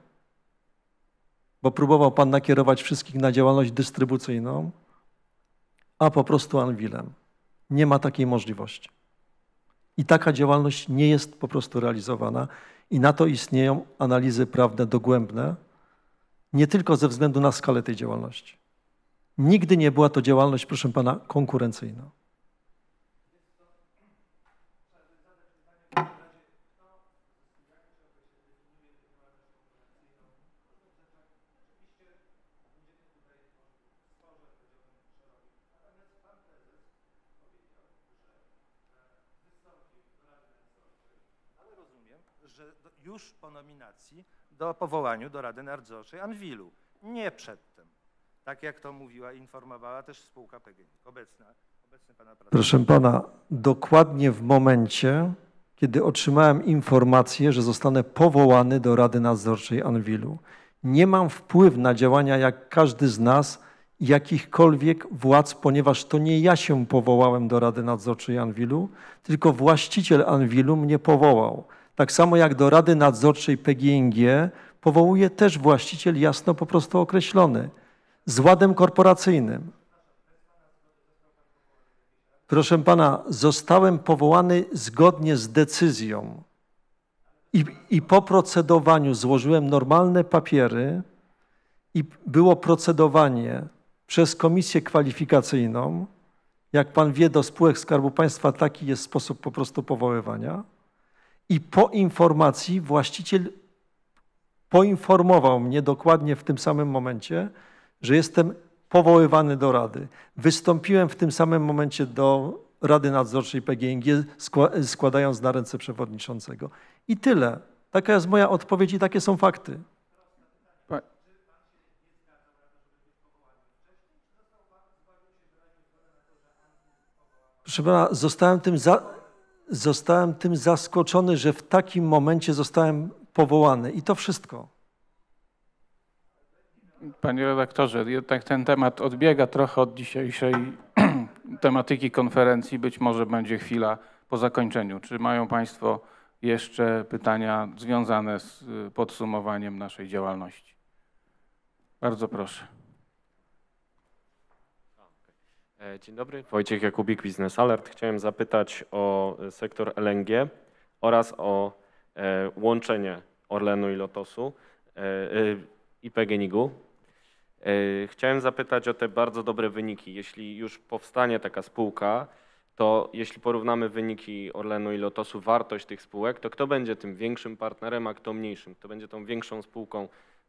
bo próbował pan nakierować wszystkich na działalność dystrybucyjną, a po prostu Anwilem. Nie ma takiej możliwości. I taka działalność nie jest po prostu realizowana i na to istnieją analizy prawne dogłębne, nie tylko ze względu na skalę tej działalności. Nigdy nie była to działalność, proszę pana, konkurencyjna. że już po nominacji do powołaniu do Rady Nadzorczej Anwilu, nie przedtem. Tak jak to mówiła i informowała też spółka PGNiG, obecny pana prezesa. Proszę pana, dokładnie w momencie, kiedy otrzymałem informację, że zostanę powołany do Rady Nadzorczej Anwilu. Nie mam wpływu na działania jak każdy z nas, jakichkolwiek władz, ponieważ to nie ja się powołałem do Rady Nadzorczej Anwilu, tylko właściciel Anwilu mnie powołał. Tak samo jak do Rady Nadzorczej PGNiG powołuje też właściciel jasno po prostu określony, z ładem korporacyjnym. Proszę pana, zostałem powołany zgodnie z decyzją i po procedowaniu złożyłem normalne papiery i było procedowanie przez komisję kwalifikacyjną. Jak pan wie, do spółek Skarbu Państwa taki jest sposób po prostu powoływania. I po informacji właściciel poinformował mnie dokładnie w tym samym momencie, że jestem powoływany do Rady. Wystąpiłem w tym samym momencie do Rady Nadzorczej PGNiG, składając na ręce przewodniczącego. I tyle. Taka jest moja odpowiedź i takie są fakty. Proszę pana, zostałem tym zaskoczony, że w takim momencie zostałem powołany. I to wszystko. Panie redaktorze, jednak ten temat odbiega trochę od dzisiejszej tematyki konferencji. Być może będzie chwila po zakończeniu. Czy mają państwo jeszcze pytania związane z podsumowaniem naszej działalności? Bardzo proszę. Dzień dobry, Wojciech Jakubik, Biznes Alert. Chciałem zapytać o sektor LNG oraz o łączenie Orlenu i Lotosu i PGNiG-u. Chciałem zapytać o te bardzo dobre wyniki. Jeśli już powstanie taka spółka, to jeśli porównamy wyniki Orlenu i Lotosu, wartość tych spółek, to kto będzie tym większym partnerem, a kto mniejszym? Kto będzie tą większą spółką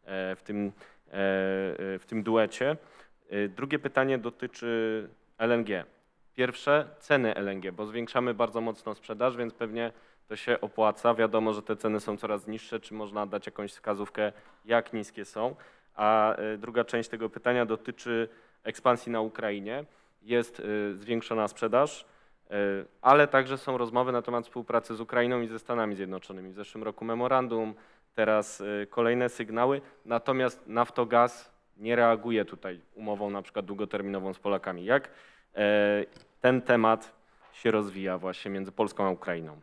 w tym duecie? Drugie pytanie dotyczy LNG. Pierwsze, ceny LNG, bo zwiększamy bardzo mocno sprzedaż, więc pewnie to się opłaca. Wiadomo, że te ceny są coraz niższe. Czy można dać jakąś wskazówkę, jak niskie są? A druga część tego pytania dotyczy ekspansji na Ukrainie. Jest zwiększona sprzedaż, ale także są rozmowy na temat współpracy z Ukrainą i ze Stanami Zjednoczonymi. W zeszłym roku memorandum, teraz kolejne sygnały. Natomiast Naftogaz nie reaguje tutaj umową na przykład długoterminową z Polakami. Jak ten temat się rozwija właśnie między Polską a Ukrainą?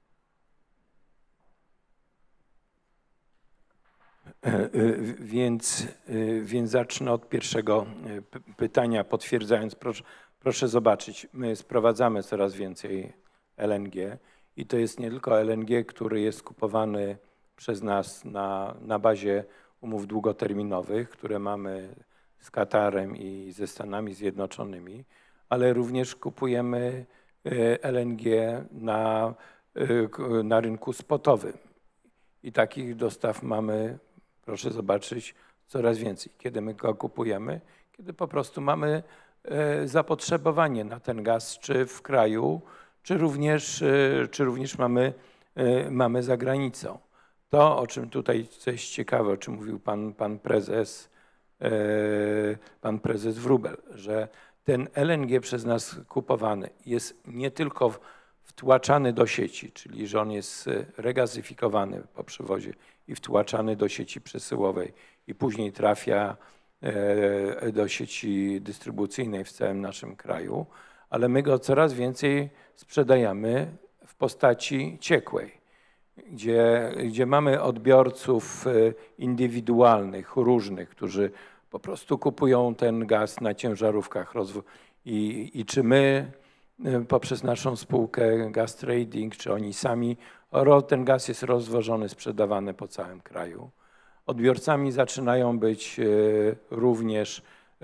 Więc zacznę od pierwszego pytania, potwierdzając. Proszę zobaczyć, my sprowadzamy coraz więcej LNG i to jest nie tylko LNG, który jest kupowany przez nas na bazie umów długoterminowych, które mamy z Katarem i ze Stanami Zjednoczonymi, ale również kupujemy LNG na rynku spotowym. I takich dostaw mamy, proszę zobaczyć, coraz więcej. Kiedy my go kupujemy? Kiedy po prostu mamy zapotrzebowanie na ten gaz, czy w kraju, czy również mamy za granicą. To, o czym tutaj coś ciekawe, o czym mówił pan prezes Wróbel, że ten LNG przez nas kupowany jest nie tylko wtłaczany do sieci, czyli że on jest regazyfikowany po przywozie i wtłaczany do sieci przesyłowej i później trafia do sieci dystrybucyjnej w całym naszym kraju, ale my go coraz więcej sprzedajemy w postaci ciekłej, gdzie mamy odbiorców indywidualnych, różnych, którzy po prostu kupują ten gaz na ciężarówkach. I czy my poprzez naszą spółkę Gas Trading, czy oni sami, ten gaz jest rozwożony, sprzedawany po całym kraju. Odbiorcami zaczynają być również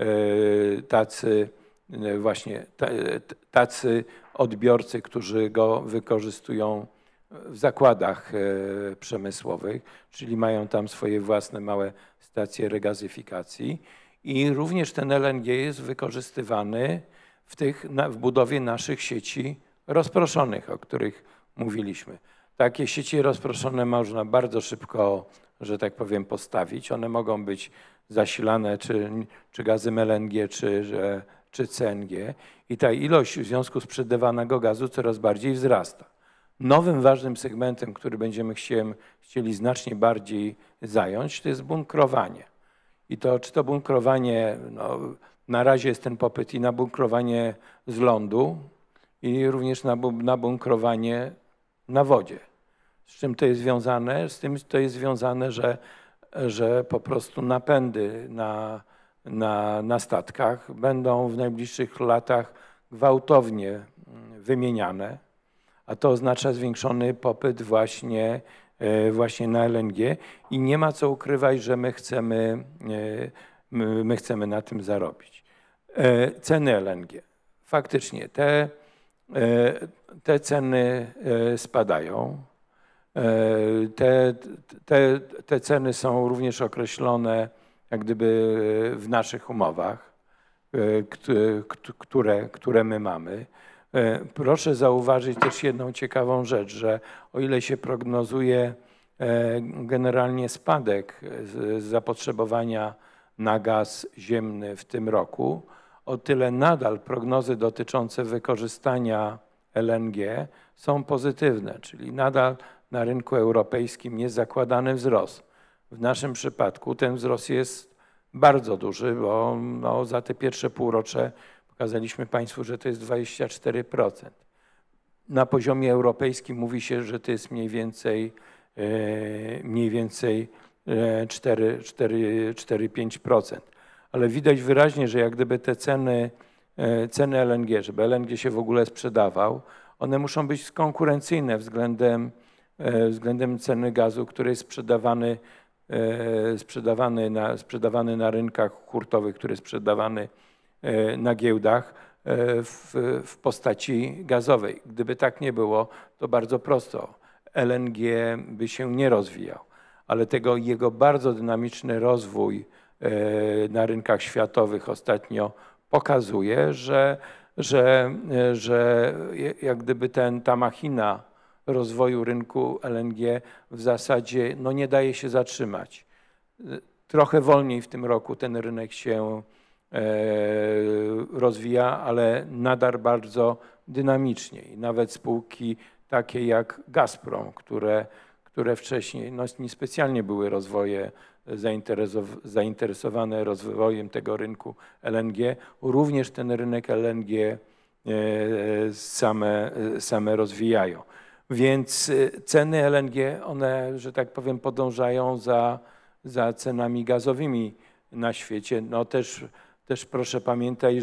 tacy odbiorcy, którzy go wykorzystują w zakładach przemysłowych, czyli mają tam swoje własne małe stacje regazyfikacji i również ten LNG jest wykorzystywany w budowie naszych sieci rozproszonych, o których mówiliśmy. Takie sieci rozproszone można bardzo szybko, że tak powiem, postawić. One mogą być zasilane czy gazem LNG, czy CNG i ta ilość w związku z sprzedawanego gazu coraz bardziej wzrasta. Nowym ważnym segmentem, który będziemy chcieli znacznie bardziej zająć, to jest bunkrowanie. I to, czy to bunkrowanie, no, na razie jest ten popyt i na bunkrowanie z lądu i również na bunkrowanie na wodzie. Z czym to jest związane? Z tym to jest związane, że po prostu napędy na statkach będą w najbliższych latach gwałtownie wymieniane, a to oznacza zwiększony popyt właśnie na LNG i nie ma co ukrywać, że my chcemy na tym zarobić. Ceny LNG. Faktycznie te ceny spadają. Te ceny są również określone jak gdyby w naszych umowach, które my mamy. Proszę zauważyć też jedną ciekawą rzecz, że o ile się prognozuje generalnie spadek zapotrzebowania na gaz ziemny w tym roku, o tyle nadal prognozy dotyczące wykorzystania LNG są pozytywne, czyli nadal na rynku europejskim jest zakładany wzrost. W naszym przypadku ten wzrost jest bardzo duży, bo no, za te pierwsze półrocze pokazaliśmy Państwu, że to jest 24%. Na poziomie europejskim mówi się, że to jest mniej więcej 4-5%. Ale widać wyraźnie, że jak gdyby te ceny LNG, żeby LNG się w ogóle sprzedawał, one muszą być konkurencyjne względem ceny gazu, który jest sprzedawany na rynkach hurtowych, który jest sprzedawany na giełdach w postaci gazowej. Gdyby tak nie było, to bardzo prosto. LNG by się nie rozwijał, ale jego bardzo dynamiczny rozwój na rynkach światowych ostatnio pokazuje, że jak gdyby ta machina rozwoju rynku LNG w zasadzie no, nie daje się zatrzymać. Trochę wolniej w tym roku ten rynek się rozwija, ale nadal bardzo dynamicznie. I nawet spółki takie jak Gazprom, które wcześniej no, niespecjalnie były zainteresowane rozwojem tego rynku LNG, również ten rynek LNG same rozwijają. Więc ceny LNG, one, że tak powiem, podążają za cenami gazowymi na świecie. No też proszę pamiętać,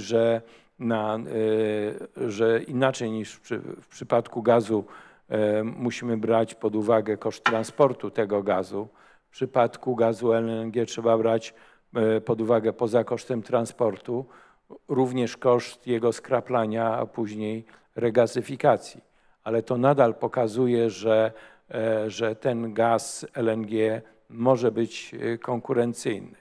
że inaczej niż w przypadku gazu musimy brać pod uwagę koszt transportu tego gazu. W przypadku gazu LNG trzeba brać pod uwagę poza kosztem transportu również koszt jego skraplania, a później regazyfikacji. Ale to nadal pokazuje, że ten gaz LNG może być konkurencyjny.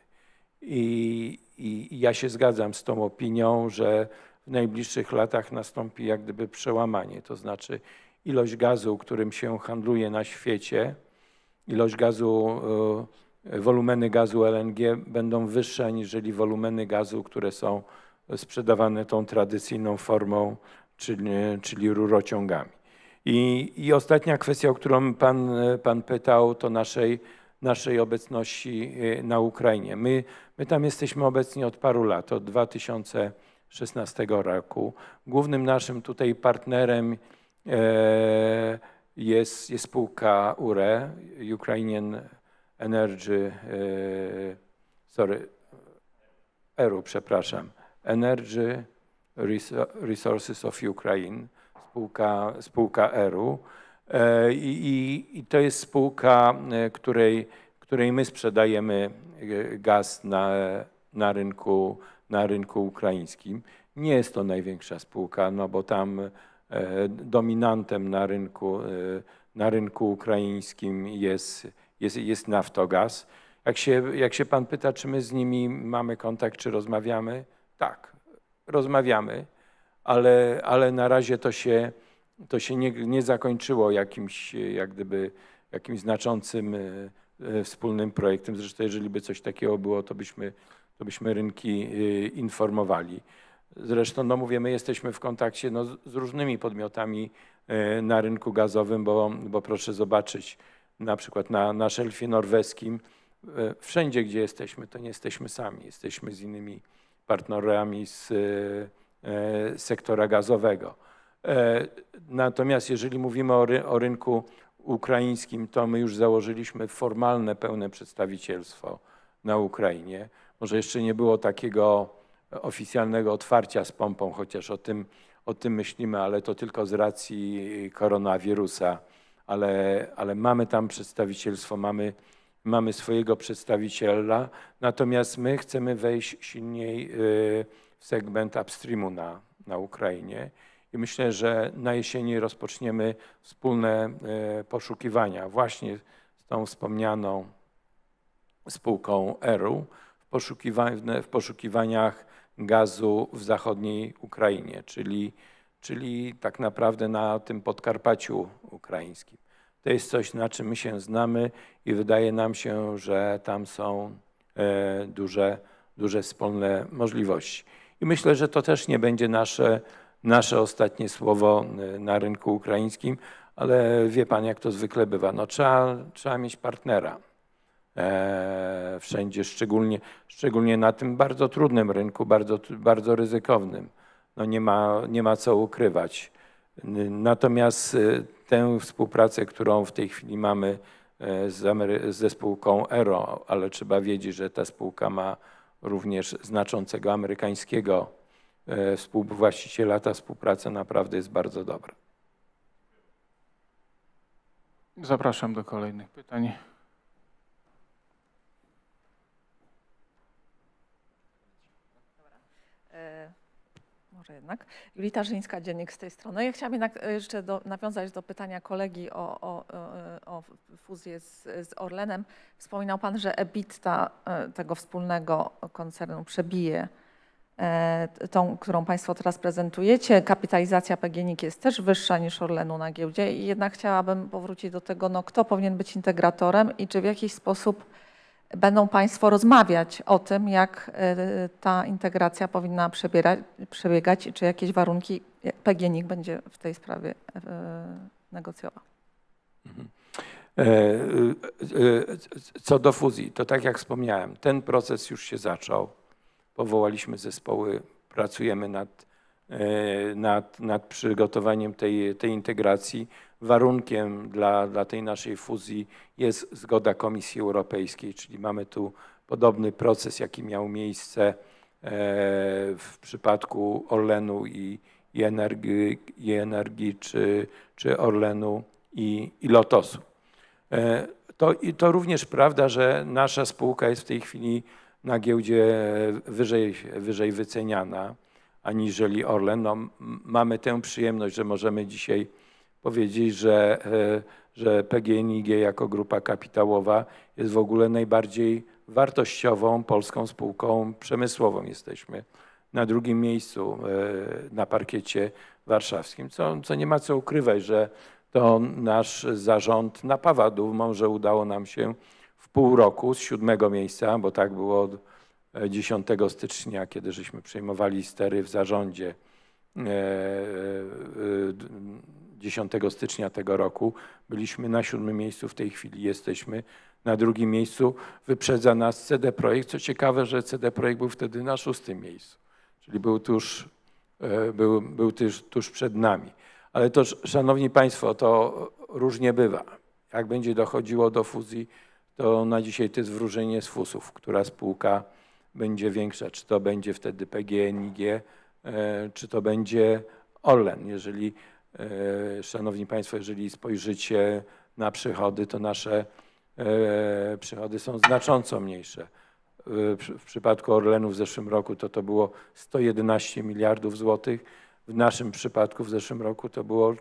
I ja się zgadzam z tą opinią, że w najbliższych latach nastąpi jak gdyby przełamanie. To znaczy ilość gazu, którym się handluje na świecie, ilość gazu, wolumeny gazu LNG będą wyższe aniżeli wolumeny gazu, które są sprzedawane tą tradycyjną formą, czyli rurociągami. I ostatnia kwestia, o którą pan pytał, to naszej obecności na Ukrainie. My tam jesteśmy obecni od paru lat, od 2016 roku. Głównym naszym tutaj partnerem jest spółka URE, Ukrainian Energy, ERU, przepraszam, Energy Resources of Ukraine, spółka ERU. I to jest spółka, której my sprzedajemy gaz na rynku ukraińskim. Nie jest to największa spółka, no bo tam dominantem na rynku ukraińskim jest Naftogaz. Jak się pan pyta, czy my z nimi mamy kontakt, czy rozmawiamy? Tak, rozmawiamy, ale na razie to się nie zakończyło jakimś znaczącym wspólnym projektem. Zresztą jeżeli by coś takiego było, to byśmy rynki informowali. Zresztą no mówię, my jesteśmy w kontakcie no, z różnymi podmiotami na rynku gazowym, bo proszę zobaczyć, na przykład na szelfie norweskim, wszędzie gdzie jesteśmy, to nie jesteśmy sami, jesteśmy z innymi partnerami z sektora gazowego. Natomiast jeżeli mówimy o rynku ukraińskim, to my już założyliśmy formalne, pełne przedstawicielstwo na Ukrainie. Może jeszcze nie było takiego oficjalnego otwarcia z pompą, chociaż o tym myślimy, ale to tylko z racji koronawirusa. Ale mamy tam przedstawicielstwo, mamy swojego przedstawiciela, natomiast my chcemy wejść silniej w segment upstreamu na Ukrainie i myślę, że na jesieni rozpoczniemy wspólne poszukiwania właśnie z tą wspomnianą spółką ERU w poszukiwaniach gazu w zachodniej Ukrainie, czyli tak naprawdę na tym Podkarpaciu ukraińskim. To jest coś, na czym my się znamy i wydaje nam się, że tam są duże wspólne możliwości. I myślę, że to też nie będzie nasze ostatnie słowo na rynku ukraińskim, ale wie pan, jak to zwykle bywa. No, trzeba mieć partnera wszędzie, szczególnie na tym bardzo trudnym rynku, bardzo ryzykownym. No nie ma co ukrywać. Natomiast tę współpracę, którą w tej chwili mamy ze spółką ERO, ale trzeba wiedzieć, że ta spółka ma również znaczącego amerykańskiego współwłaściciela, ta współpraca naprawdę jest bardzo dobra. Zapraszam do kolejnych pytań. Może jednak. Julita Żyńska, Dziennik z tej strony. Ja chciałam jednak jeszcze nawiązać do pytania kolegi o fuzję z Orlenem. Wspominał pan, że EBITDA tego wspólnego koncernu przebije tą, którą państwo teraz prezentujecie. Kapitalizacja PGNiG jest też wyższa niż Orlenu na giełdzie i jednak chciałabym powrócić do tego, no, kto powinien być integratorem i czy w jakiś sposób będą państwo rozmawiać o tym, jak ta integracja powinna przebiegać i czy jakieś warunki PGNiG będzie w tej sprawie negocjował. Co do fuzji, to tak jak wspomniałem, ten proces już się zaczął. Powołaliśmy zespoły, pracujemy nad przygotowaniem tej integracji. Warunkiem dla tej naszej fuzji jest zgoda Komisji Europejskiej, czyli mamy tu podobny proces, jaki miał miejsce w przypadku Orlenu i Energii czy Orlenu i Lotosu. To również prawda, że nasza spółka jest w tej chwili na giełdzie wyżej wyceniana aniżeli Orlen. No, mamy tę przyjemność, że możemy dzisiaj powiedzieć, że PGNiG jako grupa kapitałowa jest w ogóle najbardziej wartościową polską spółką przemysłową. Jesteśmy na drugim miejscu na parkiecie warszawskim, co nie ma co ukrywać, że to nasz zarząd napawa dumą, że udało nam się w pół roku z 7. miejsca, bo tak było od 10 stycznia, kiedy żeśmy przejmowali stery w zarządzie 10 stycznia tego roku. Byliśmy na 7. miejscu, w tej chwili jesteśmy na drugim miejscu. Wyprzedza nas CD Projekt. Co ciekawe, że CD Projekt był wtedy na 6. miejscu, czyli był tuż przed nami. Ale to, szanowni państwo, to różnie bywa. Jak będzie dochodziło do fuzji, to na dzisiaj to jest wróżenie z fusów, która spółka będzie większa, czy to będzie wtedy PGNiG, czy to będzie Orlen. Jeżeli, szanowni państwo, jeżeli spojrzycie na przychody, to nasze przychody są znacząco mniejsze. W przypadku Orlenu w zeszłym roku to było 111 miliardów złotych. W naszym przypadku w zeszłym roku to było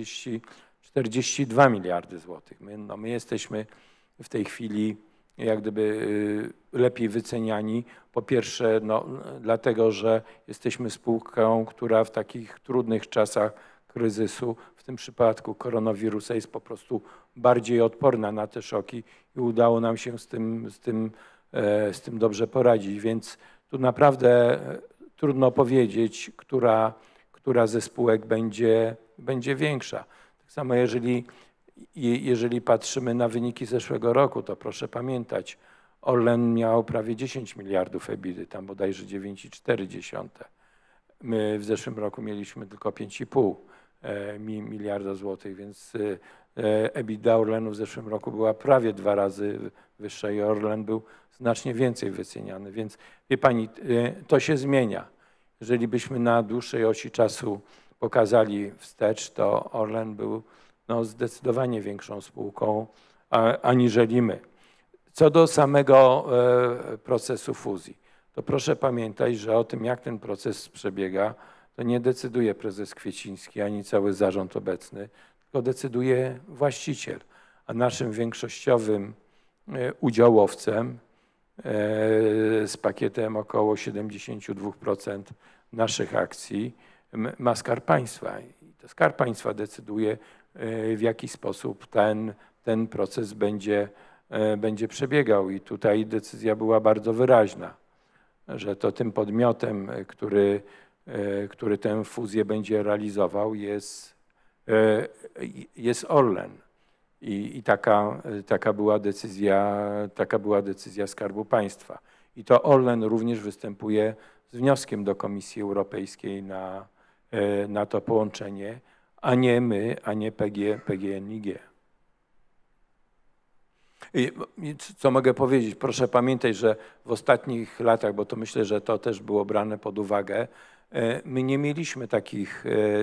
42 miliardy złotych. My jesteśmy w tej chwili jak gdyby lepiej wyceniani. Po pierwsze, dlatego, że jesteśmy spółką, która w takich trudnych czasach kryzysu, w tym przypadku koronawirusa, jest po prostu bardziej odporna na te szoki i udało nam się z tym dobrze poradzić. Więc tu naprawdę trudno powiedzieć, która ze spółek będzie większa. Tak samo jeżeli patrzymy na wyniki zeszłego roku, to proszę pamiętać, Orlen miał prawie 10 miliardów EBITDA, tam bodajże 9,4. My w zeszłym roku mieliśmy tylko 5,5 miliarda złotych, więc EBITDA Orlenu w zeszłym roku była prawie 2 razy wyższa i Orlen był znacznie więcej wyceniany. Więc wie pani, to się zmienia. Jeżeli byśmy na dłuższej osi czasu pokazali wstecz, to Orlen był zdecydowanie większą spółką aniżeli my. Co do samego procesu fuzji, to proszę pamiętać, że o tym, jak ten proces przebiega, to nie decyduje prezes Kwieciński ani cały zarząd obecny, tylko decyduje właściciel. A naszym większościowym udziałowcem z pakietem około 72% naszych akcji ma Skarb Państwa. I to Skarb Państwa decyduje, w jaki sposób ten proces będzie przebiegał. I tutaj decyzja była bardzo wyraźna, że to tym podmiotem, który tę fuzję będzie realizował, jest Orlen. I taka była decyzja Skarbu Państwa. I to Orlen również występuje z wnioskiem do Komisji Europejskiej na to połączenie, a nie my, a nie PGNiG. Co mogę powiedzieć? Proszę pamiętać, że w ostatnich latach, bo to myślę, że to też było brane pod uwagę, my nie mieliśmy takich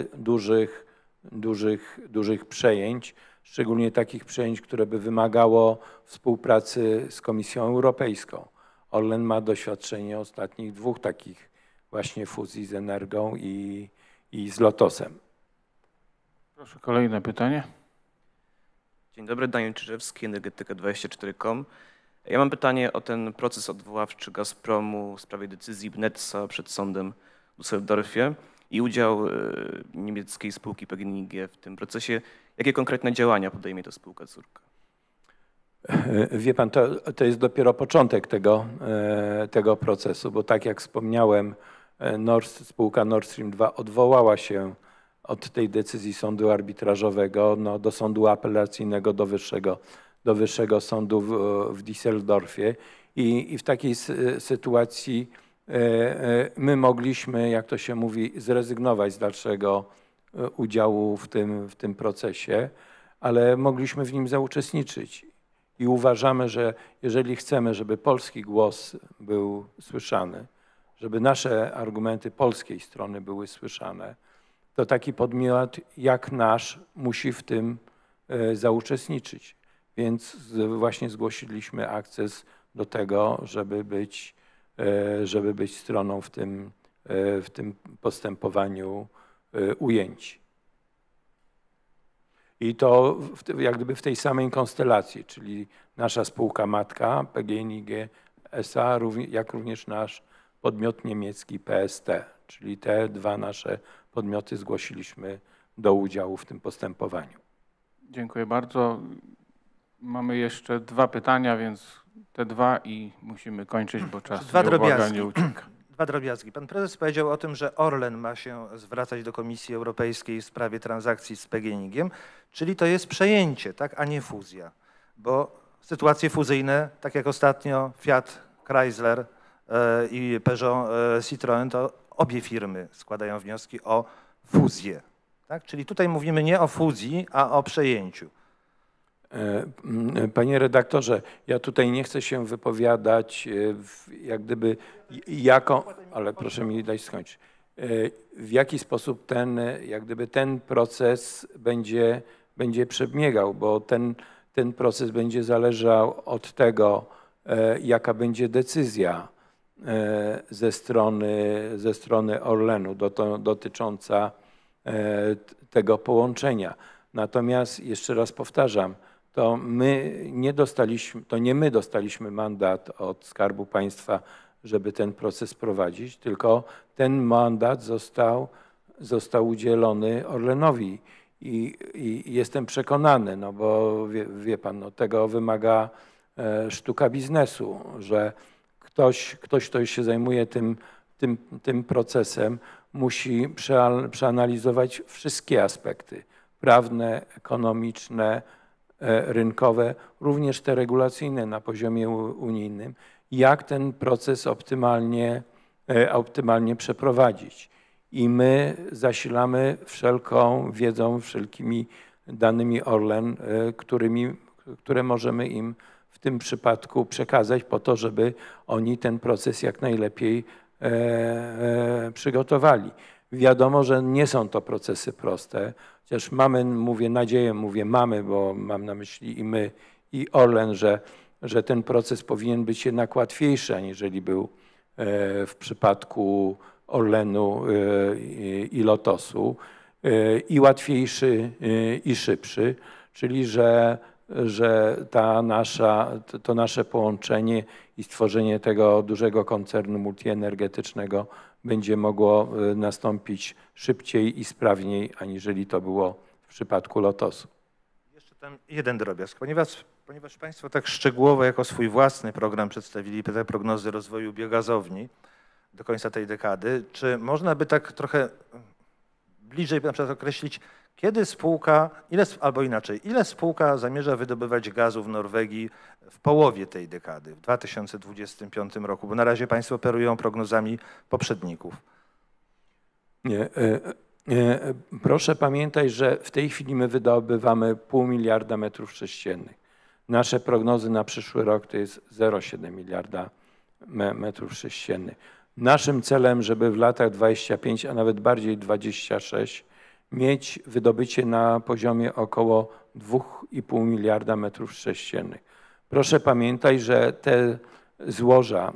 dużych przejęć, szczególnie takich przejęć, które by wymagało współpracy z Komisją Europejską. Orlen ma doświadczenie ostatnich 2 takich właśnie fuzji z Energą i z Lotosem. Proszę, kolejne pytanie. Dzień dobry, Daniel Czyżewski, Energetyka24.com. Ja mam pytanie o ten proces odwoławczy Gazpromu w sprawie decyzji Bnetsa przed sądem w Düsseldorfie i udział niemieckiej spółki PGNiG w tym procesie. Jakie konkretne działania podejmie ta spółka córka? Wie pan, to jest dopiero początek tego procesu, bo tak jak wspomniałem, spółka Nord Stream 2 odwołała się od tej decyzji sądu arbitrażowego do sądu apelacyjnego, do wyższego sądu w Düsseldorfie i w takiej sytuacji my mogliśmy, jak to się mówi, zrezygnować z dalszego udziału w tym procesie, ale mogliśmy w nim zauczestniczyć. I uważamy, że jeżeli chcemy, żeby polski głos był słyszany, żeby nasze argumenty polskiej strony były słyszane, to taki podmiot jak nasz musi w tym zauczestniczyć. Więc właśnie zgłosiliśmy akces do tego, żeby być stroną w tym postępowaniu ujęci. I to jak gdyby w tej samej konstelacji, czyli nasza spółka matka PGNiG SA, jak również nasz podmiot niemiecki PST, czyli te 2 nasze podmioty zgłosiliśmy do udziału w tym postępowaniu. Dziękuję bardzo. Mamy jeszcze 2 pytania, więc te 2 i musimy kończyć, bo czas nie ucieka. 2 drobiazgi. Pan prezes powiedział o tym, że Orlen ma się zwracać do Komisji Europejskiej w sprawie transakcji z PGNiG-iem, czyli to jest przejęcie, tak, a nie fuzja. Bo sytuacje fuzyjne, tak jak ostatnio Fiat, Chrysler i Peugeot, Citroën, to obie firmy składają wnioski o fuzję. Tak? Czyli tutaj mówimy nie o fuzji, a o przejęciu. Panie redaktorze, ja tutaj nie chcę się wypowiadać jak gdyby ale proszę mi dać skończyć, w jaki sposób ten proces będzie przebiegał, bo ten proces będzie zależał od tego, jaka będzie decyzja ze strony Orlenu dotycząca tego połączenia. Natomiast jeszcze raz powtarzam, to nie my dostaliśmy mandat od Skarbu Państwa, żeby ten proces prowadzić, tylko ten mandat został został udzielony Orlenowi. I jestem przekonany, no bo wie pan, no tego wymaga sztuka biznesu, że ktoś, kto się zajmuje tym procesem, musi przeanalizować wszystkie aspekty prawne, ekonomiczne, rynkowe, również te regulacyjne na poziomie unijnym, jak ten proces optymalnie przeprowadzić. I my zasilamy wszelką wiedzą, wszelkimi danymi Orlen, które możemy im w tym przypadku przekazać po to, żeby oni ten proces jak najlepiej przygotowali. Wiadomo, że nie są to procesy proste, chociaż mamy, mówię nadzieję, mamy, bo mam na myśli i my, i Orlen, że ten proces powinien być jednak łatwiejszy, aniżeli był w przypadku Orlenu i Lotosu, i łatwiejszy, i szybszy, czyli że to nasze połączenie i stworzenie tego dużego koncernu multienergetycznego będzie mogło nastąpić szybciej i sprawniej, aniżeli to było w przypadku Lotosu. Jeszcze tam jeden drobiazg. Ponieważ Państwo tak szczegółowo jako swój własny program przedstawili te prognozy rozwoju biogazowni do końca tej dekady, czy można by tak trochę bliżej na przykład określić, kiedy spółka, ile spółka zamierza wydobywać gazu w Norwegii w połowie tej dekady, w 2025 roku? Bo na razie Państwo operują prognozami poprzedników. Nie, proszę pamiętać, że w tej chwili my wydobywamy 0,5 miliarda metrów sześciennych. Nasze prognozy na przyszły rok to jest 0,7 miliarda metrów sześciennych. Naszym celem, żeby w latach 25, a nawet bardziej 26, mieć wydobycie na poziomie około 2,5 miliarda metrów sześciennych. Proszę pamiętać, że te złoża,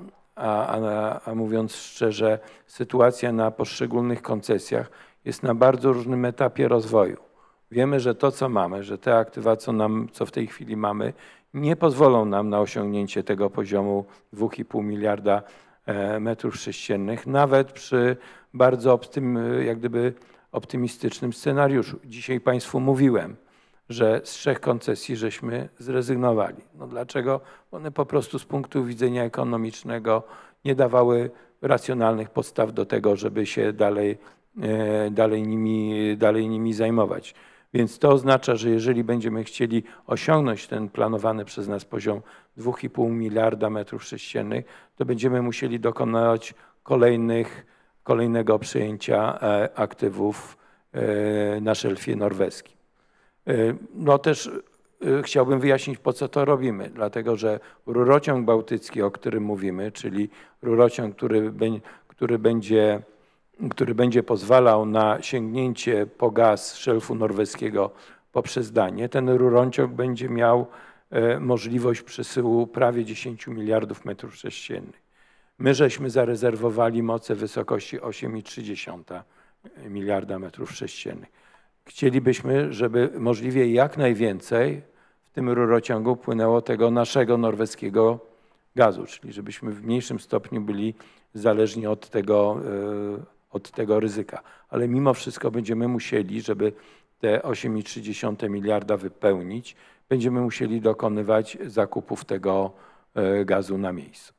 a mówiąc szczerze, sytuacja na poszczególnych koncesjach jest na bardzo różnym etapie rozwoju. Wiemy, że to, co mamy, że te aktywa, co w tej chwili mamy, nie pozwolą nam na osiągnięcie tego poziomu 2,5 miliarda metrów sześciennych, nawet przy bardzo optymistycznym scenariuszu. Dzisiaj Państwu mówiłem, że z 3 koncesji żeśmy zrezygnowali. No dlaczego? One po prostu z punktu widzenia ekonomicznego nie dawały racjonalnych podstaw do tego, żeby się dalej nimi zajmować. Więc to oznacza, że jeżeli będziemy chcieli osiągnąć ten planowany przez nas poziom 2,5 miliarda metrów sześciennych, to będziemy musieli dokonać kolejnego przejęcia aktywów na szelfie norweskim. No też chciałbym wyjaśnić, po co to robimy, dlatego że rurociąg bałtycki, o którym mówimy, czyli rurociąg, który będzie pozwalał na sięgnięcie po gaz szelfu norweskiego poprzez Danię, ten rurociąg będzie miał możliwość przesyłu prawie 10 miliardów metrów sześciennych. My żeśmy zarezerwowali moce w wysokości 8,3 miliarda metrów sześciennych. Chcielibyśmy, żeby możliwie jak najwięcej w tym rurociągu płynęło tego naszego norweskiego gazu, czyli żebyśmy w mniejszym stopniu byli zależni od tego ryzyka. Ale mimo wszystko będziemy musieli, żeby te 8,3 miliarda wypełnić, będziemy musieli dokonywać zakupów tego gazu na miejscu.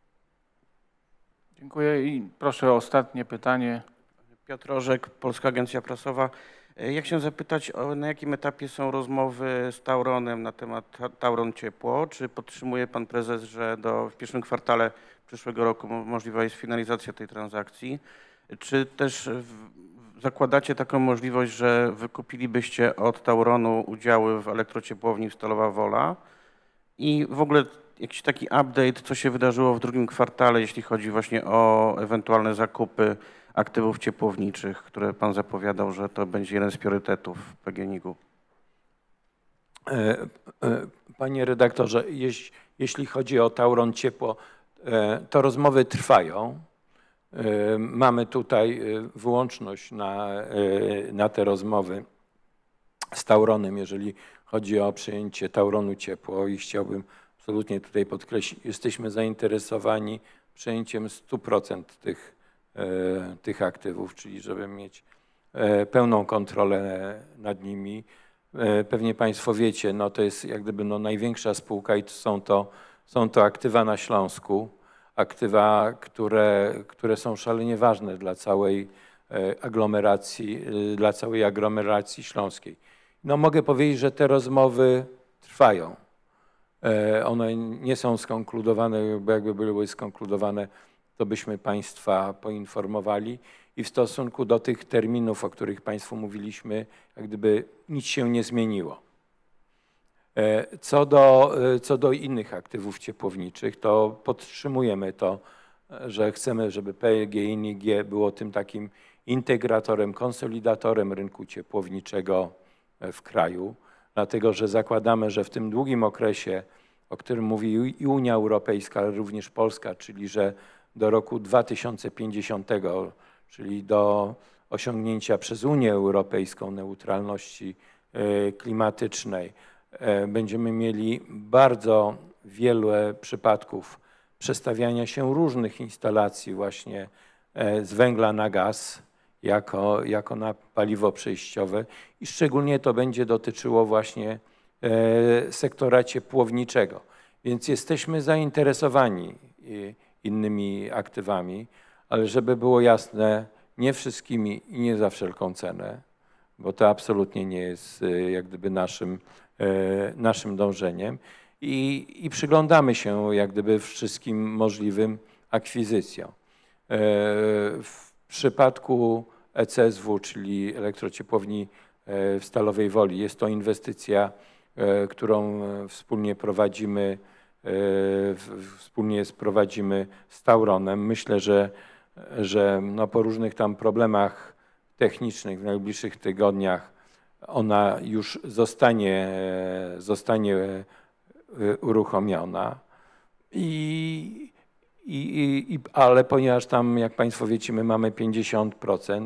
Dziękuję i proszę o ostatnie pytanie. Piotr Orzek, Polska Agencja Prasowa. Ja chciałem zapytać, na jakim etapie są rozmowy z Tauronem na temat Tauron Ciepło? Czy podtrzymuje pan prezes, że w pierwszym kwartale przyszłego roku możliwa jest finalizacja tej transakcji? Czy też zakładacie taką możliwość, że wykupilibyście od Tauronu udziały w elektrociepłowni Stalowa Wola? I w ogóle jakiś taki update, co się wydarzyło w drugim kwartale, jeśli chodzi właśnie o ewentualne zakupy aktywów ciepłowniczych, które pan zapowiadał, że to będzie jeden z priorytetów PGNiG-u. Panie redaktorze, jeśli chodzi o Tauron Ciepło, to rozmowy trwają. Mamy tutaj wyłączność na te rozmowy z Tauronem, jeżeli chodzi o przejęcie Tauronu Ciepło i chciałbym absolutnie tutaj podkreślić, jesteśmy zainteresowani przejęciem 100% tych aktywów, czyli żeby mieć pełną kontrolę nad nimi. Pewnie Państwo wiecie, no to jest jak gdyby no największa spółka i są to aktywa na Śląsku, aktywa, które są szalenie ważne dla całej aglomeracji śląskiej. No mogę powiedzieć, że te rozmowy trwają. One nie są skonkludowane, bo jakby były skonkludowane, to byśmy Państwa poinformowali i w stosunku do tych terminów, o których Państwu mówiliśmy, jak gdyby nic się nie zmieniło. Co do innych aktywów ciepłowniczych, to podtrzymujemy to, że chcemy, żeby PGNiG było tym takim integratorem, konsolidatorem rynku ciepłowniczego w kraju, dlatego że zakładamy, że w tym długim okresie, o którym mówi i Unia Europejska, ale również Polska, czyli że do roku 2050, czyli do osiągnięcia przez Unię Europejską neutralności klimatycznej, będziemy mieli bardzo wiele przypadków przestawiania się różnych instalacji właśnie z węgla na gaz jako na paliwo przejściowe i szczególnie to będzie dotyczyło właśnie sektora ciepłowniczego. Więc jesteśmy zainteresowani innymi aktywami, ale żeby było jasne, nie wszystkimi i nie za wszelką cenę, bo to absolutnie nie jest jak gdyby naszym dążeniem i przyglądamy się jak gdyby wszystkim możliwym akwizycjom. W przypadku ECSW, czyli elektrociepłowni w Stalowej Woli, jest to inwestycja, którą wspólnie prowadzimy z Tauronem. Myślę, że no po różnych tam problemach technicznych w najbliższych tygodniach ona już zostanie uruchomiona. Ale ponieważ tam, jak Państwo wiecie, my mamy 50%,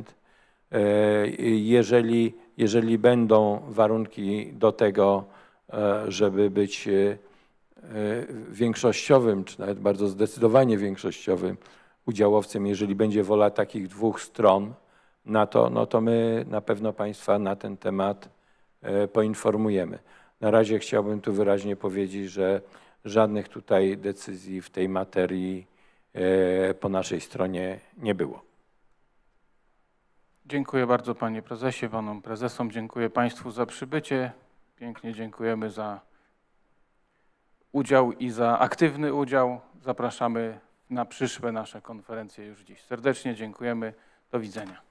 jeżeli będą warunki do tego, żeby być większościowym, czy nawet bardzo zdecydowanie większościowym udziałowcem, jeżeli będzie wola takich dwóch stron, no to my na pewno Państwa na ten temat poinformujemy. Na razie chciałbym tu wyraźnie powiedzieć, że żadnych tutaj decyzji w tej materii po naszej stronie nie było. Dziękuję bardzo Panie Prezesie, Panom Prezesom. Dziękuję Państwu za przybycie. Pięknie dziękujemy za udział i za aktywny udział. Zapraszamy na przyszłe nasze konferencje już dziś. Serdecznie dziękujemy. Do widzenia.